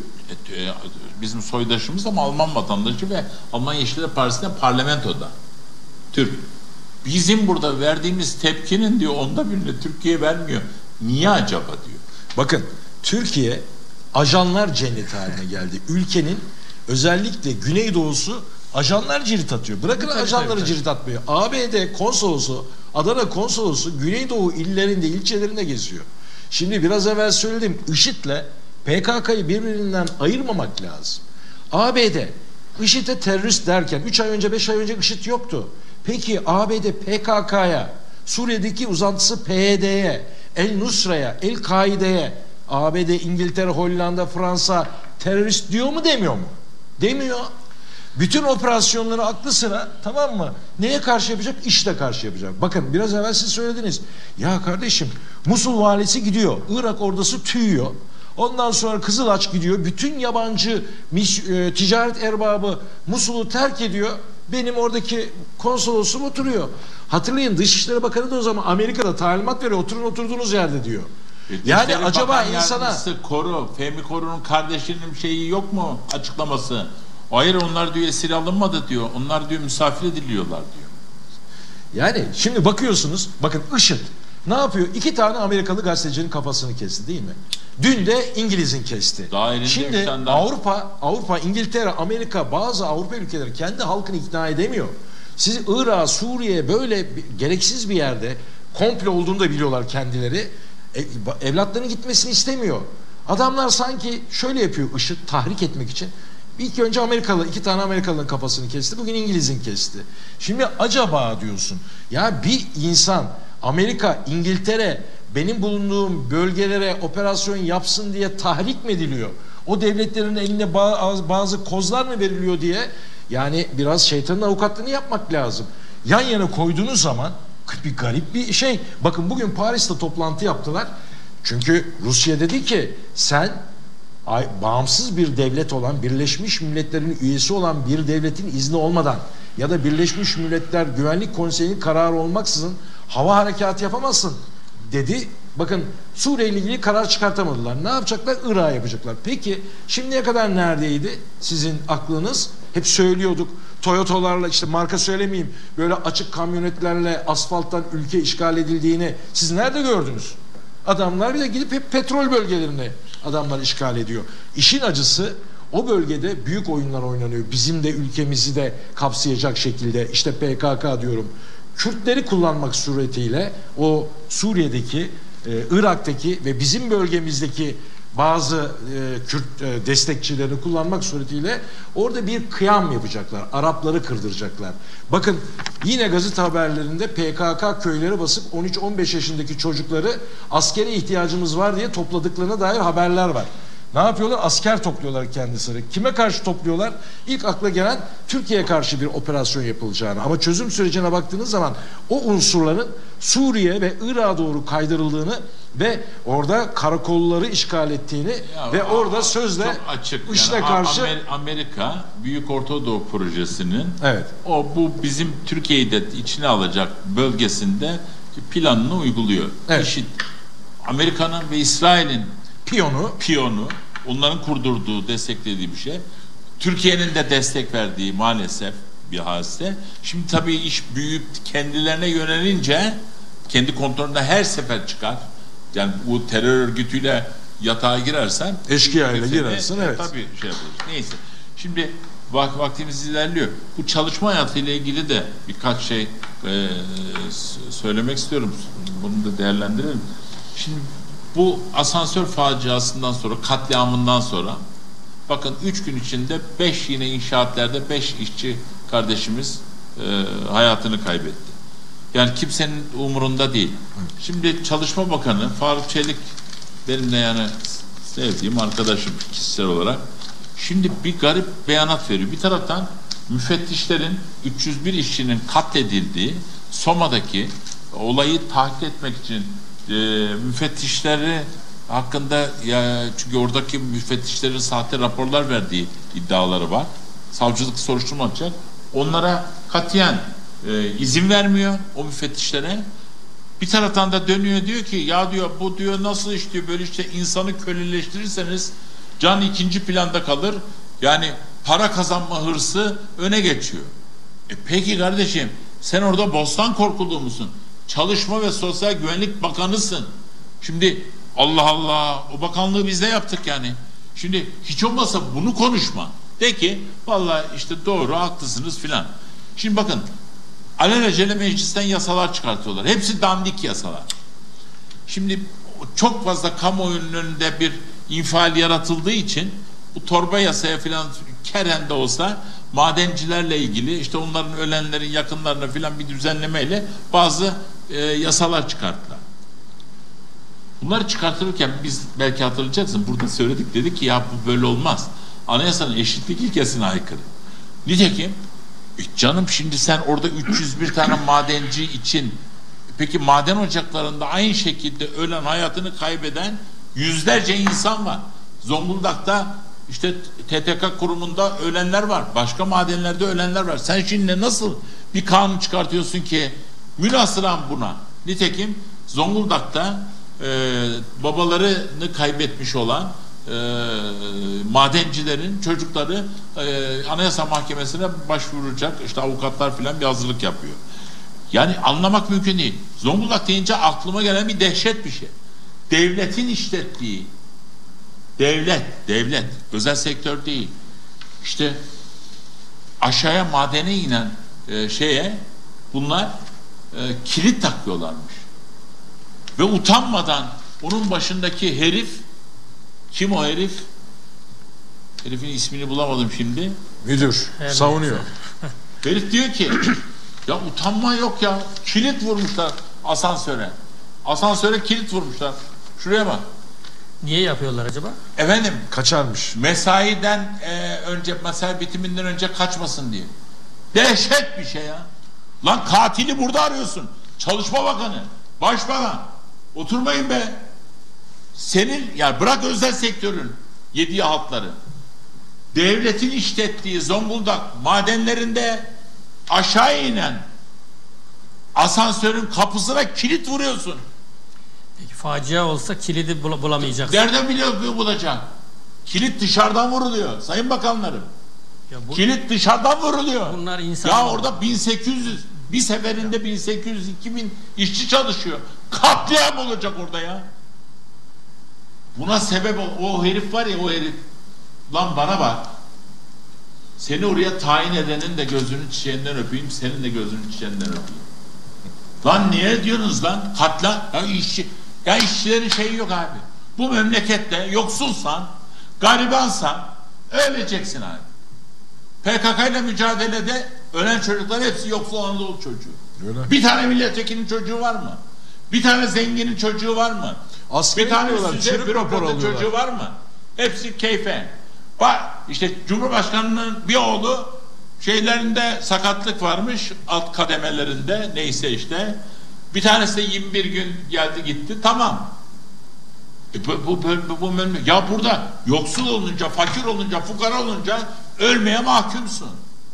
bizim soydaşımız ama Alman vatandaşı ve Alman Yeşiller Partisi'nin parlamentoda. Türk. Bizim burada verdiğimiz tepkinin diyor 1/10 Türkiye vermiyor. Niye acaba diyor. Bakın Türkiye ajanlar cenneti haline geldi. Ülkenin özellikle Güneydoğusu ajanlar cirit atıyor. Bırakın ajanları cirit atmıyor. ABD konsolosu, Adana konsolosu Güneydoğu illerinde, ilçelerinde geziyor. Şimdi biraz evvel söyledim. IŞİD'le PKK'yı birbirinden ayırmamak lazım. ABD IŞİD'e terörist derken 3 ay önce 5 ay önce IŞİD yoktu. Peki ABD PKK'ya, Suriye'deki uzantısı PYD'ye, El Nusra'ya, El Kaide'ye ABD, İngiltere, Hollanda, Fransa terörist diyor mu demiyor mu? Demiyor. Bütün operasyonları aklı sıra, tamam mı? Neye karşı yapacak? IŞİD'e karşı yapacak. Bakın biraz evvel siz söylediniz. Ya kardeşim Musul valisi gidiyor. Irak ordusu tüyüyor. Ondan sonra Kızılaç gidiyor. Bütün yabancı ticaret erbabı Musul'u terk ediyor. Benim oradaki konsolosum oturuyor. Hatırlayın Dışişleri Bakanı da o zaman Amerika'da talimat veriyor. Oturun oturduğunuz yerde diyor. Yani acaba insana Fehmi Koru'nun kardeşinin şeyi yok mu açıklaması? Hayır onlar diyor esir alınmadı diyor. Onlar diyor misafir ediliyorlar diyor. Yani şimdi bakıyorsunuz bakın IŞİD ne yapıyor? 2 tane Amerikalı gazetecinin kafasını kesti değil mi? Dün de İngiliz'in kesti. Şimdi Avrupa, İngiltere, Amerika, bazı Avrupa ülkeleri kendi halkını ikna edemiyor. Siz Irak, Suriye böyle gereksiz bir yerde komple olduğunu da biliyorlar kendileri. Evlatlarının gitmesini istemiyor. Adamlar sanki şöyle yapıyor, IŞİD tahrik etmek için. İlk önce iki tane Amerikalı'nın kafasını kesti. Bugün İngiliz'in kesti. Şimdi acaba diyorsun ya, bir insan Amerika, İngiltere benim bulunduğum bölgelere operasyon yapsın diye tahrik mi ediliyor? O devletlerin eline bazı kozlar mı veriliyor diye, yani biraz şeytanın avukatlığını yapmak lazım. Yan yana koyduğunuz zaman bir garip bir şey. Bakın bugün Paris'te toplantı yaptılar. Çünkü Rusya dedi ki sen bağımsız bir devlet olan, Birleşmiş Milletler'in üyesi olan bir devletin izni olmadan ya da Birleşmiş Milletler Güvenlik Konseyi'nin kararı olmaksızın hava harekatı yapamazsın dedi. Bakın Suriye ile ilgili karar çıkartamadılar. Ne yapacaklar? Irak'a yapacaklar. Peki şimdiye kadar neredeydi sizin aklınız? Hep söylüyorduk. Toyota'larla, işte marka söylemeyeyim, böyle açık kamyonetlerle asfalttan ülke işgal edildiğini siz nerede gördünüz? Adamlar bir de gidip hep petrol bölgelerine adamlar işgal ediyor. İşin acısı, o bölgede büyük oyunlar oynanıyor. Bizim de ülkemizi de kapsayacak şekilde, işte PKK diyorum. Kürtleri kullanmak suretiyle o Suriye'deki, Irak'taki ve bizim bölgemizdeki bazı Kürt destekçilerini kullanmak suretiyle orada bir kıyam yapacaklar. Arapları kırdıracaklar. Bakın yine gazete haberlerinde PKK köyleri basıp 13-15 yaşındaki çocukları askere ihtiyacımız var diye topladıklarına dair haberler var. Ne yapıyorlar? Asker topluyorlar kendisini. Kime karşı topluyorlar? İlk akla gelen Türkiye'ye karşı bir operasyon yapılacağını. Ama çözüm sürecine baktığınız zaman o unsurların Suriye ve Irak'a doğru kaydırıldığını ve orada karakolları işgal ettiğini ve orada sözle IŞİD'e yani karşı Amerika Büyük Orta Doğu Projesi'nin bu bizim Türkiye'yi de içine alacak bölgesinde planını uyguluyor. IŞİD Amerika'nın ve İsrail'in piyonu, onların kurdurduğu, desteklediği bir şey. Türkiye'nin de destek verdiği maalesef bir hadise. Şimdi tabii iş büyüyüp kendilerine yönelince kendi kontrolünde her sefer çıkar. Yani bu terör örgütüyle yatağa girersen, eşkıyayla girersen tabii şey yapıyoruz. Neyse. Şimdi vaktimiz ilerliyor. Bu çalışma hayatıyla ilgili de birkaç şey söylemek istiyorum. Bunu da değerlendirelim. Şimdi bu asansör faciasından sonra, katliamından sonra bakın 3 gün içinde 5 yine inşaatlarda 5 işçi kardeşimiz hayatını kaybetti. Yani kimsenin umurunda değil. Şimdi Çalışma Bakanı Faruk Çelik benim de yani sevdiğim arkadaşım kişisel olarak. Şimdi bir garip beyanat veriyor. Bir taraftan müfettişlerin 301 işçinin katledildiği Soma'daki olayı takip etmek için müfettişleri hakkında çünkü oradaki müfettişlerin sahte raporlar verdiği iddiaları var. Savcılık soruşturma yapacak. Onlara katiyen izin vermiyor o müfettişlere. Bir taraftan da dönüyor diyor ki ya diyor bu diyor nasıl iş diyor, böyle işte insanı köleleştirirseniz can ikinci planda kalır. Yani para kazanma hırsı öne geçiyor. Peki kardeşim sen orada bostan korkuluğu musun? Çalışma ve Sosyal Güvenlik Bakanısın. Şimdi Allah Allah, o bakanlığı biz de yaptık yani. Şimdi hiç olmazsa bunu konuşma. De ki vallahi işte doğru, haklısınız filan. Şimdi bakın alelacele meclisten yasalar çıkartıyorlar. Hepsi dandik yasalar. Şimdi çok fazla kamuoyunun önünde bir infial yaratıldığı için bu torba yasaya filan keren de olsa madencilerle ilgili işte onların ölenlerin yakınlarına filan bir düzenlemeyle bazı yasalar çıkarttılar. Bunları çıkartırken biz belki hatırlayacaksın burada söyledik, dedik ki ya bu böyle olmaz. Anayasanın eşitlik ilkesine aykırı. Nitekim canım şimdi sen orada 301 tane madenci için peki maden ocaklarında aynı şekilde ölen, hayatını kaybeden yüzlerce insan var. Zonguldak'ta işte TTK kurumunda ölenler var. Başka madenlerde ölenler var. Sen şimdi nasıl bir kanun çıkartıyorsun ki münasıran buna? Nitekim Zonguldak'ta babalarını kaybetmiş olan madencilerin çocukları Anayasa Mahkemesi'ne başvuracak. İşte avukatlar filan bir hazırlık yapıyor. Yani anlamak mümkün değil. Zonguldak deyince aklıma gelen bir dehşet bir şey. Devletin işlettiği Devlet. Özel sektör değil. İşte aşağıya madene inen bunlar kilit takıyorlarmış. Ve utanmadan onun başındaki herif, kim o herif? Herifin ismini bulamadım şimdi. Müdür. Savunuyor. Herif diyor ki ya utanma yok ya. Kilit vurmuşlar asansöre. Asansöre kilit vurmuşlar. Şuraya bak. Niye yapıyorlar acaba? Efendim? Kaçarmış. Mesai bitiminden önce kaçmasın diye. Dehşet bir şey ya. Lan katili burada arıyorsun. Çalışma Bakanı, Başbakan. Oturmayın be. Senin ya bırak özel sektörün yediği halkları. Devletin işlettiği Zonguldak madenlerinde aşağı inen asansörün kapısına kilit vuruyorsun. Peki facia olsa kilidi bulamayacaksın. Nereden biliyor bulacak? Kilit dışarıdan vuruluyor sayın bakanlarım. Kilit dışarıdan vuruluyor. Bunlar insan. Ya orada 1800 bir seferinde 1800-2000 işçi çalışıyor. Katliam olacak orada ya. Buna sebep o herif var ya, o herif. Lan bana bak. Seni oraya tayin edenin de gözünün çiçeğinden öpeyim, senin de gözünün çiçeğinden öpeyim. Lan niye diyorsunuz lan? Katliam. Ya işçilerin şeyi yok abi. Bu memlekette yoksulsan, garibansan öleceksin abi. PKK ile mücadelede ölen çocuklar hepsi yoksul Anadolu çocuğu. Öyle. Bir tane milletvekilinin çocuğu var mı? Bir tane zenginin çocuğu var mı? Bir tane üstünde bürokratın çocuğu var mı? Hepsi keyfe. Bak işte Cumhurbaşkanı'nın bir oğlu şeylerinde sakatlık varmış, alt kademelerinde neyse işte. Bir tanesi de 21 gün geldi gitti, tamam. Bu ya burada yoksul olunca, fakir olunca, fukara olunca ölmeye mahkumsun.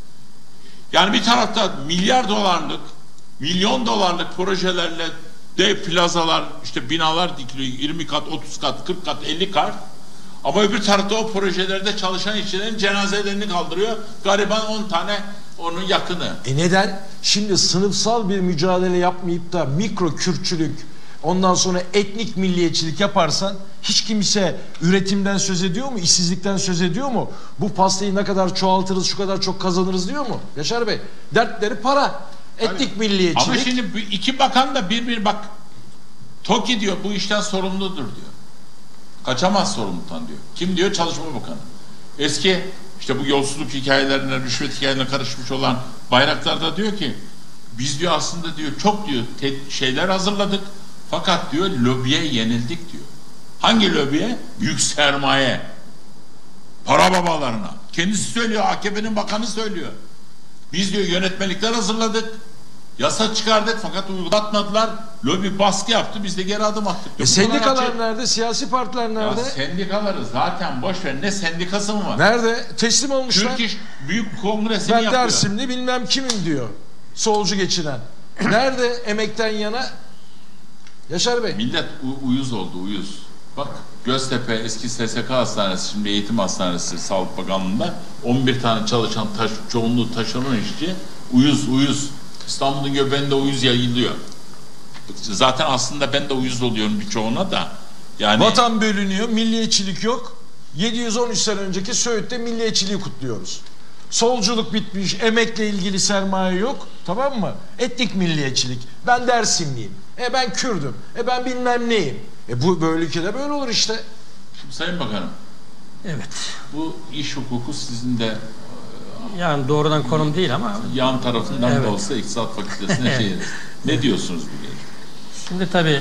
Yani bir tarafta milyar dolarlık, milyon dolarlık projelerle dev plazalar, işte binalar dikiliyor, 20 kat, 30 kat, 40 kat, 50 kat. Ama öbür tarafta o projelerde çalışan işçilerin cenazelerini kaldırıyor. Gariban 10 tane onun yakını. Neden? Şimdi sınıfsal bir mücadele yapmayıp da mikro kürtçülük, ondan sonra etnik milliyetçilik yaparsan hiç kimse üretimden söz ediyor mu? İşsizlikten söz ediyor mu? Bu pastayı ne kadar çoğaltırız, şu kadar çok kazanırız diyor mu? Yaşar Bey, dertleri para. Etnik milliyetçilik. Ama şimdi iki bakan da bak TOKİ diyor bu işten sorumludur diyor. Kaçamaz sorumluluktan diyor. Kim diyor? Çalışma Bakanı. Eski işte bu yolsuzluk hikayelerine, rüşvet hikayelerine karışmış olan Bayraktar da diyor ki biz diyor aslında diyor çok diyor şeyler hazırladık fakat diyor lobiye yenildik diyor. Hangi lobiye? Büyük sermaye. Para babalarına. Kendisi söylüyor, AKP'nin bakanı söylüyor. Biz diyor yönetmelikler hazırladık. Yasa çıkardık fakat uygulatmadılar. Lobi baskı yaptı. Biz de geri adım attık. Sendikalar nerede? Siyasi partiler nerede? Ya sendikaları zaten boş ver. Ne sendikası mı var? Nerede? Teslim olmuşlar. Türk İş Büyük Kongresi'ni ben yapıyor. Dersimli bilmem kimim diyor. Solcu geçinen. Nerede emekten yana? Yaşar Bey. Millet uyuz oldu, uyuz. Bak Göztepe eski SSK Hastanesi, şimdi Eğitim Hastanesi Sağlık Bakanlığı'nda 11 tane çalışan çoğunluğu taşeron işçi uyuz. İstanbul'un göbeğinde uyuz yayılıyor. Zaten aslında ben de uyuz oluyorum birçoğuna da. Yani vatan bölünüyor, milliyetçilik yok. 713 sene önceki Söğüt'te milliyetçiliği kutluyoruz. Solculuk bitmiş, emekle ilgili sermaye yok. Tamam mı? Etnik milliyetçilik. Ben Dersimliyim. Ben Kürdüm. Ben bilmem neyim. Bu böyle ülkede böyle olur işte. Şimdi Sayın Bakanım. Evet. Bu iş hukuku sizin de yani doğrudan konum değil ama yan tarafından da olsa İktisat Fakültesi'ne ne diyorsunuz bu gece? Şimdi tabii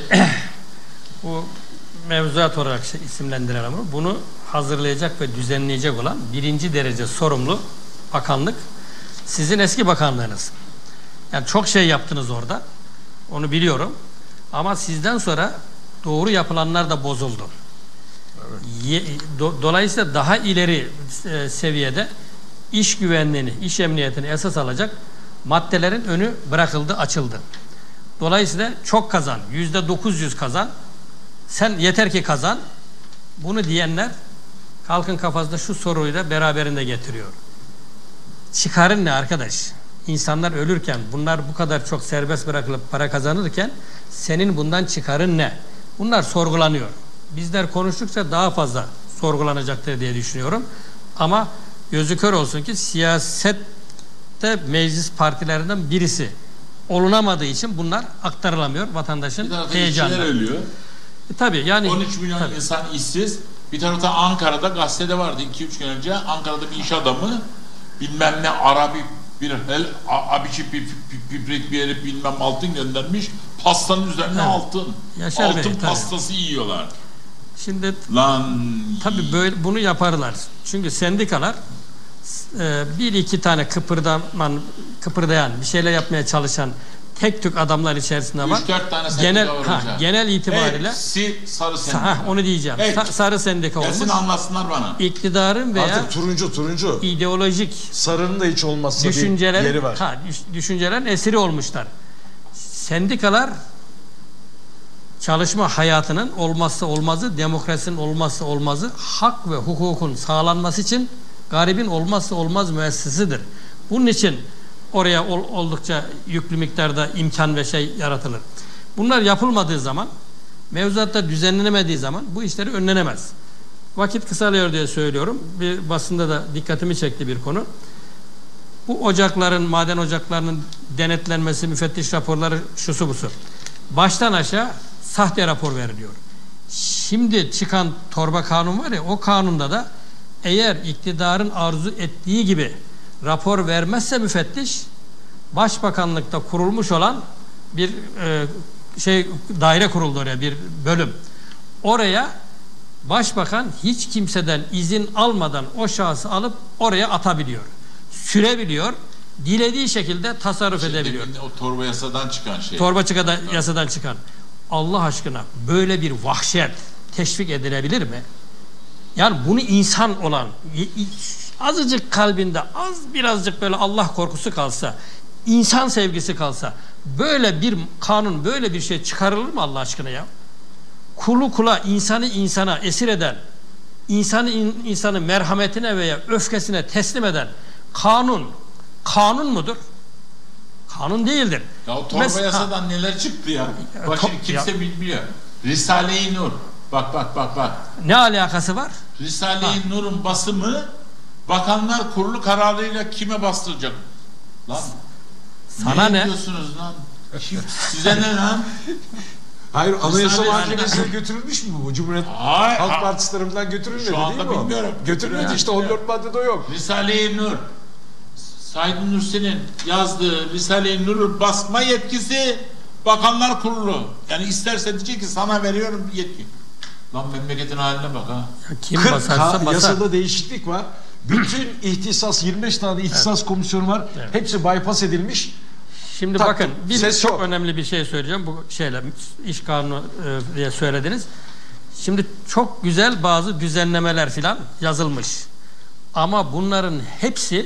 bu mevzuat olarak isimlendiren ama bunu hazırlayacak ve düzenleyecek olan birinci derece sorumlu bakanlık sizin eski bakanlığınız. Yani çok şey yaptınız orada. Onu biliyorum. Ama sizden sonra doğru yapılanlar da bozuldu. Evet. Dolayısıyla daha ileri seviyede iş güvenliğini, iş emniyetini esas alacak maddelerin önü bırakıldı, açıldı. Dolayısıyla çok kazan, %900 kazan, sen yeter ki kazan. Bunu diyenler halkın kafasında şu soruyu da beraberinde getiriyor. Çıkarın ne arkadaş? İnsanlar ölürken, bunlar bu kadar çok serbest bırakılıp para kazanırken senin bundan çıkarın ne? Bunlar sorgulanıyor. Bizler konuştukça daha fazla sorgulanacaktır diye düşünüyorum. Ama gözü kör olsun ki siyasette meclis partilerinden birisi olunamadığı için bunlar aktarılamıyor vatandaşın heyecanı. Ölüyor. Tabii yani 13 milyon insan işsiz. Bir tarafta Ankara'da gazetede vardı 2-3 gün önce. Ankara'da bir iş adamı bilmem ne Arabi bir abiçi piprik bir herif bilmem altın göndermiş. Pastanın üzerine altın. Yaşar altın Bey, pastası yiyorlar. Şimdi tabii böyle bunu yaparlar. Çünkü sendikalar bir iki tane kıpırdayan, bir şeyler yapmaya çalışan tek tük adamlar içerisinde var. 3-4 tane sendika var hocam. Genel itibariyle sarı sendika. Onu diyeceğim. Sarı sendika olmuş. Gelsin anlatsınlar bana. İktidarın veya artık turuncu ideolojik sarının da hiç olmazsa bir yeri var. Düşüncelerin esiri olmuşlar. Sendikalar çalışma hayatının olmazsa olmazı, demokrasinin olmazsa olmazı, hak ve hukukun sağlanması için garibin olmazsa olmaz müessesesidir. Bunun için oraya oldukça yüklü miktarda imkan ve şey yaratılır. Bunlar yapılmadığı zaman, mevzuatta düzenlenemediği zaman bu işleri önlenemez. Vakit kısalıyor diye söylüyorum. Bir basında da dikkatimi çekti bir konu. Bu ocakların, maden ocaklarının denetlenmesi, müfettiş raporları şusu busu. Baştan aşağı sahte rapor veriliyor. Şimdi çıkan torba kanun var ya, o kanunda da eğer iktidarın arzu ettiği gibi rapor vermezse müfettiş, Başbakanlıkta kurulmuş olan bir daire kuruldu oraya, bir bölüm. Oraya Başbakan hiç kimseden izin almadan o şahsı alıp oraya atabiliyor. Sürebiliyor. Dilediği şekilde tasarruf edebiliyor. O torba yasadan çıkan şey. Torba yasadan çıkan. Allah aşkına böyle bir vahşet teşvik edilebilir mi? Yani bunu insan olan, azıcık kalbinde birazcık böyle Allah korkusu kalsa, insan sevgisi kalsa, böyle bir kanun, böyle bir şey çıkarılır mı Allah aşkına ya? Kulu kula, insanı insana esir eden, insanı merhametine veya öfkesine teslim eden kanun mudur? Kanun değildir. Ya o torba yasadan neler çıktı ya? Bak şimdi kimse bilmiyor. Risale-i Nur. Bak. Ne alakası var? Risale-i Nur'un basımı Bakanlar Kurulu kararıyla kime bastıracak? Lan sana ne diyorsunuz lan? Size ne lan? Hayır, Anayasa Mahkemesi'ne götürülmüş mü bu? Cumhuriyet Halk Partisi tarafından götürülmedi şu anda değil mi? Bilmiyorum. Götürülmedi işte, 14 maddede o yok. Risale-i Nur, Said Nursi'nin yazdığı Risale-i Nur'un basma yetkisi Bakanlar Kurulu. Yani isterse diyecek ki sana veriyorum yetki. Lan memleketin haline bak ha. Kim basarsa basar. Yasada değişiklik var. Bütün ihtisas, 25 tane ihtisas komisyonu var. Evet. Hepsi bypass edilmiş. Şimdi bakın, çok önemli bir şey söyleyeceğim. Bu iş kanunu diye söylediniz. Şimdi çok güzel bazı düzenlemeler filan yazılmış. Ama bunların hepsi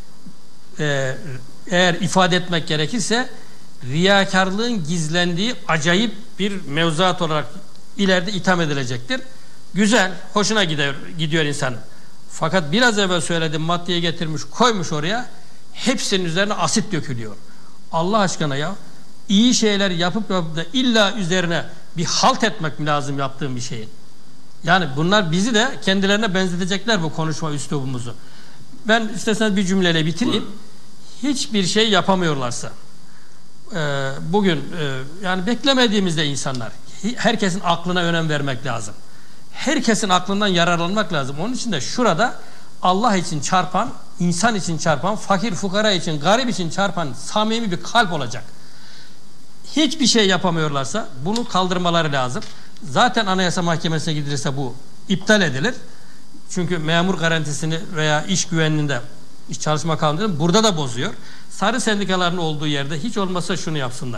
eğer ifade etmek gerekirse riyakarlığın gizlendiği acayip bir mevzuat olarak ileride itham edilecektir. Güzel, hoşuna gidiyor insanın. Fakat biraz evvel söylediğim maddeyi getirmiş, koymuş oraya, hepsinin üzerine asit dökülüyor. Allah aşkına ya, iyi şeyler yapıp da illa üzerine bir halt etmek mi lazım yaptığım bir şeyin? Yani bunlar bizi de kendilerine benzetecekler bu konuşma üslubumuzu. Ben isterseniz bir cümleyle bitireyim. Hiçbir şey yapamıyorlarsa bugün yani beklemediğimizde insanlar, herkesin aklına önem vermek lazım. Herkesin aklından yararlanmak lazım. Onun için de şurada Allah için çarpan, insan için çarpan, fakir fukara için, garip için çarpan samimi bir kalp olacak. Hiçbir şey yapamıyorlarsa bunu kaldırmaları lazım. Zaten Anayasa Mahkemesi'ne gidilirse bu iptal edilir. Çünkü memur garantisini veya iş güvenliğinde, iş çalışma kanununu burada da bozuyor. Sarı sendikaların olduğu yerde hiç olmazsa şunu yapsınlar.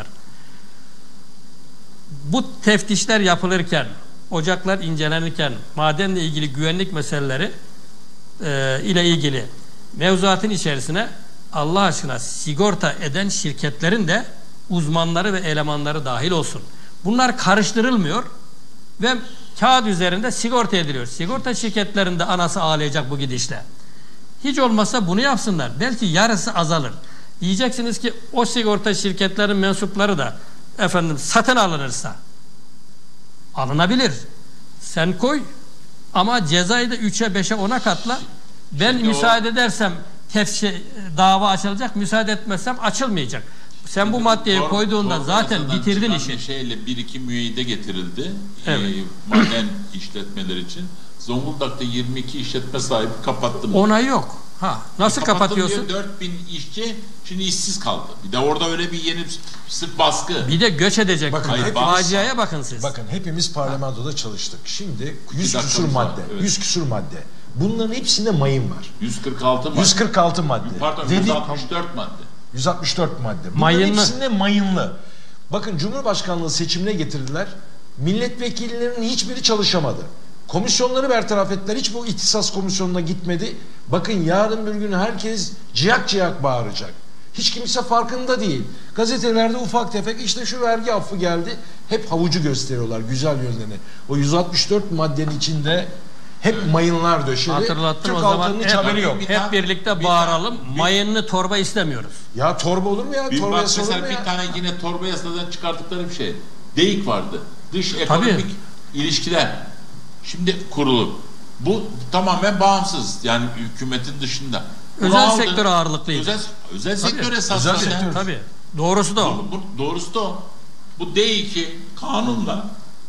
Bu teftişler yapılırken, ocaklar incelenirken, madenle ilgili güvenlik meseleleri ile ilgili mevzuatın içerisine Allah aşkına sigorta eden şirketlerin de uzmanları ve elemanları dahil olsun. Bunlar karıştırılmıyor ve kağıt üzerinde sigorta ediliyor. Sigorta şirketlerinde anası ağlayacak bu gidişle. Hiç olmazsa bunu yapsınlar. Belki yarısı azalır. Diyeceksiniz ki o sigorta şirketlerin mensupları da satın alınırsa alınabilir. Sen koy, Ama cezayı da 3'e 5'e 10'a katla. Ben Şimdi müsaade edersem dava açılacak, müsaade etmezsem açılmayacak. Sen bu maddeyi koyduğunda zaten bitirdin işi. Şeyle 1-2 müeyyide getirildi. Evet. Maden işletmeler için. Zonguldak'ta 22 işletme sahibi kapattım. Ona yok. Nasıl kapatıyorsun? 4000 işçi şimdi işsiz kaldı. Bir de orada öyle bir yeni sırf baskı. Bir de göç edecek. Bakın, faciaya bakın siz. Bakın hepimiz parlamentoda çalıştık. Şimdi 100 küsur madde. Evet. 100 küsur madde. Bunların hepsinde mayın var. 146 madde. 146 madde. Pardon, 164 madde. 164 madde. Bunların Mayınlı. hepsinde mayınlı. Bakın Cumhurbaşkanlığı seçimine getirdiler. Milletvekillerinin hiçbiri çalışamadı. Komisyonları bertaraf ettiler. Hiç bu ihtisas komisyonuna gitmedi. Bakın yarın bir gün herkes ciyak ciyak bağıracak. Hiç kimse farkında değil. Gazetelerde ufak tefek işte şu vergi affı geldi. Hep havucu gösteriyorlar güzel yönlerini. O 164 maddenin içinde hep mayınlar döşeli. Hatırlattın Türk o zaman. halkının hiç haberi yok. Hep birlikte bağıralım. Mayınlı torba istemiyoruz. Ya torba olur mu ya? Torba yasa olur mu ya? Bir tane yine torba yasadan çıkarttıkları bir şey. DEİK vardı. Dış ekonomik ilişkiler. Şimdi kurulu. Bu tamamen bağımsız. Yani hükümetin dışında. Özel sektör ağırlıklıydı. Özel sektör esasında. Özel sektör. Tabii. Doğrusu da o. Doğrusu da o. Bu DEİK'i kanunla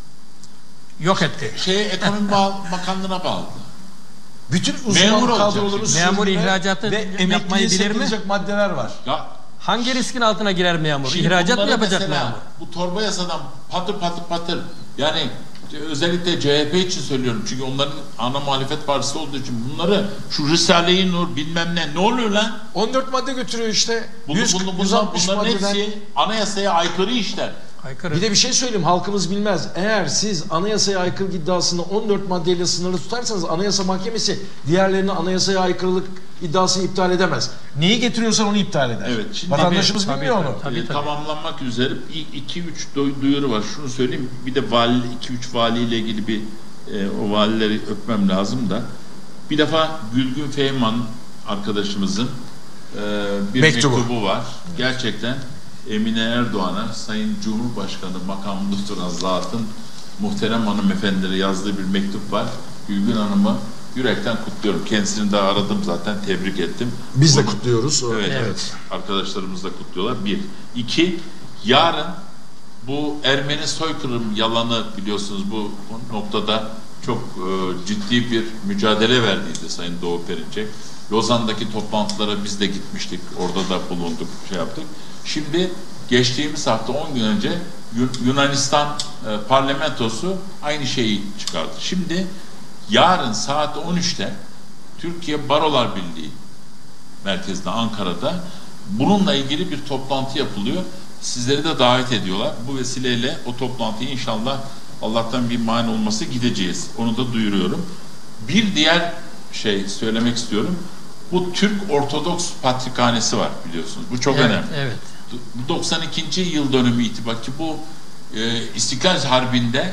yok etti. Ekonomi Bakanlığı'na bağladı. Bütün uzman kadroları memur ihracatı yapmayı bilir mi? Maddeler var. Ya, hangi riskin altına girer memur? İhracat mı yapacak mesela, memur? Bu torba yasadan patır yani özellikle CHP için söylüyorum çünkü onların ana muhalefet partisi olduğu için bunları şu Risale-i Nur bilmem ne oluyor lan? 14 madde götürüyor işte. Bunların hepsi anayasaya aykırı işler. Aykırı. Bir de bir şey söyleyeyim halkımız bilmez. Eğer siz anayasaya aykırı iddiasını 14 maddeyle sınırlı tutarsanız Anayasa Mahkemesi diğerlerinin anayasaya aykırılık iddiasını iptal edemez. Neyi getiriyorsan onu iptal eder. Evet, şimdi vatandaşımız bilmiyor onu. Tabii. Tamamlanmak üzere 2-3 duyuru var. Şunu söyleyeyim. Bir de 2-3 valiyle ilgili bir o valileri öpmem lazım da. Bir defa Gülgün Feyman arkadaşımızın bir mektubu var. Gerçekten Emine Erdoğan'a Sayın Cumhurbaşkanı makamında oturan zatın muhterem hanımefendilere yazdığı bir mektup var. Gülgün Hanım'ı yürekten kutluyorum. Kendisini de aradım zaten, tebrik ettim. Biz de kutluyoruz. Evet. Arkadaşlarımız da kutluyorlar. 1. 2. Yarın bu Ermeni soykırım yalanı biliyorsunuz bu noktada çok ciddi bir mücadele verdiydi Sayın Doğu Perinçek. Lozan'daki toplantılara biz de gitmiştik. Orada da bulunduk, yaptık. Şimdi geçtiğimiz hafta 10 gün önce Yunanistan parlamentosu aynı şeyi çıkardı. Şimdi yarın saat 13'te Türkiye Barolar Birliği merkezinde Ankara'da bununla ilgili bir toplantı yapılıyor. Sizleri de davet ediyorlar. Bu vesileyle o toplantıyı inşallah Allah'tan bir mani olması gideceğiz. Onu da duyuruyorum. Bir diğer şey söylemek istiyorum. Bu Türk Ortodoks Patrikhanesi var biliyorsunuz. Bu çok önemli. Evet. 92. yıl dönümü itibariyle bu İstiklal Harbi'nde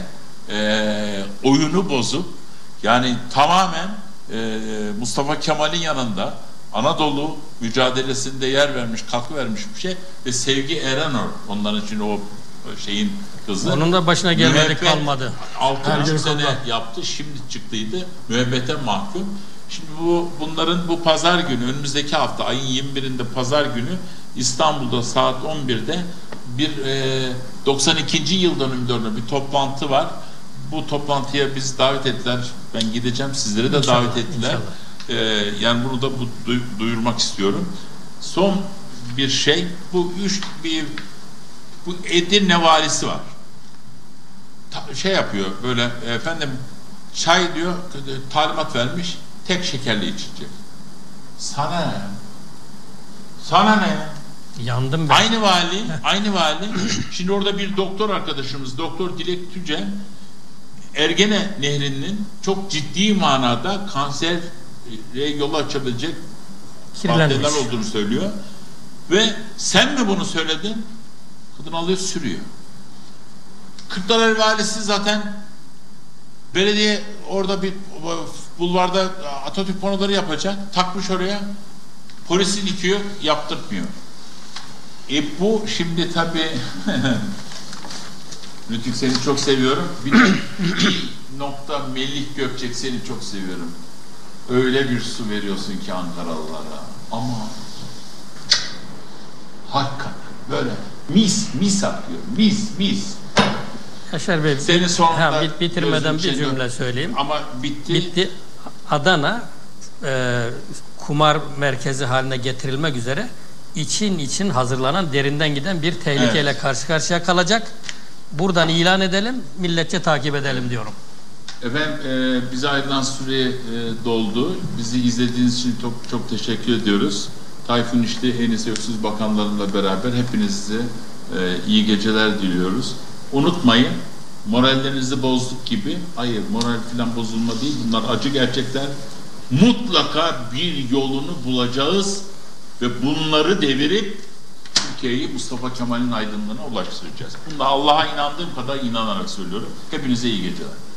oyunu bozup yani tamamen Mustafa Kemal'in yanında Anadolu mücadelesinde yer vermiş, katkı vermiş bir şey ve Sevgi Erenor onların için o şeyin kızı. Onun da başına gelmedi kalmadı. 6 sene yaptı, şimdi çıktıydı. Müebbete mahkum. Şimdi bunların bu pazar günü, önümüzdeki hafta ayın 21'inde pazar günü İstanbul'da saat 11'de bir 92. yıl dönümü bir toplantı var. Bu toplantıya biz davet ettiler. Ben gideceğim. Sizleri de İnşallah, davet ettiler. Yani bunu da duyurmak istiyorum. Son bir şey, bu Edirne valisi var. Şey yapıyor böyle efendim çay diyor talimat vermiş. Tek şekerli içecek. Sana ne? Sana ne? Yandım ben. Aynı vali. Şimdi orada bir doktor arkadaşımız, Doktor Dilek Tücen, Ergene Nehri'nin çok ciddi manada kansere yol açabilecek maddeler olduğunu söylüyor. Ve sen mi bunu söyledin? Kadın alıyor sürüyor. Kırklareli valisi zaten belediye orada bir bulvarda Atatürk panoları yapacak. Takmış oraya. Polisi dikiyor, yaptırtmıyor. Bu şimdi tabii Rütük seni çok seviyorum. Bir de nokta Melih Gökçek, seni çok seviyorum. Öyle bir su veriyorsun ki Ankaralılara. Ama hakikaten böyle mis akıyor. Mis. Yaşar Bey, Seni sonunda bitirmeden bir cümle söyleyeyim. Ama bitti. Adana kumar merkezi haline getirilmek üzere için hazırlanan, derinden giden bir tehlikeyle karşı karşıya kalacak. Buradan ilan edelim, milletçe takip edelim diyorum. Efendim bize ayrılan süre doldu. Bizi izlediğiniz için çok teşekkür ediyoruz. Tayfun İşte, Enis Öksüz bakanlarımla beraber hepinize iyi geceler diliyoruz. Unutmayın, morallerinizi bozduk gibi. Hayır, moral falan bozulma değil. Bunlar acı gerçekler. Mutlaka bir yolunu bulacağız ve bunları devirip Türkiye'yi Mustafa Kemal'in aydınlığına ulaştıracağız. Bunda Allah'a inandığım kadar inanarak söylüyorum. Hepinize iyi geceler.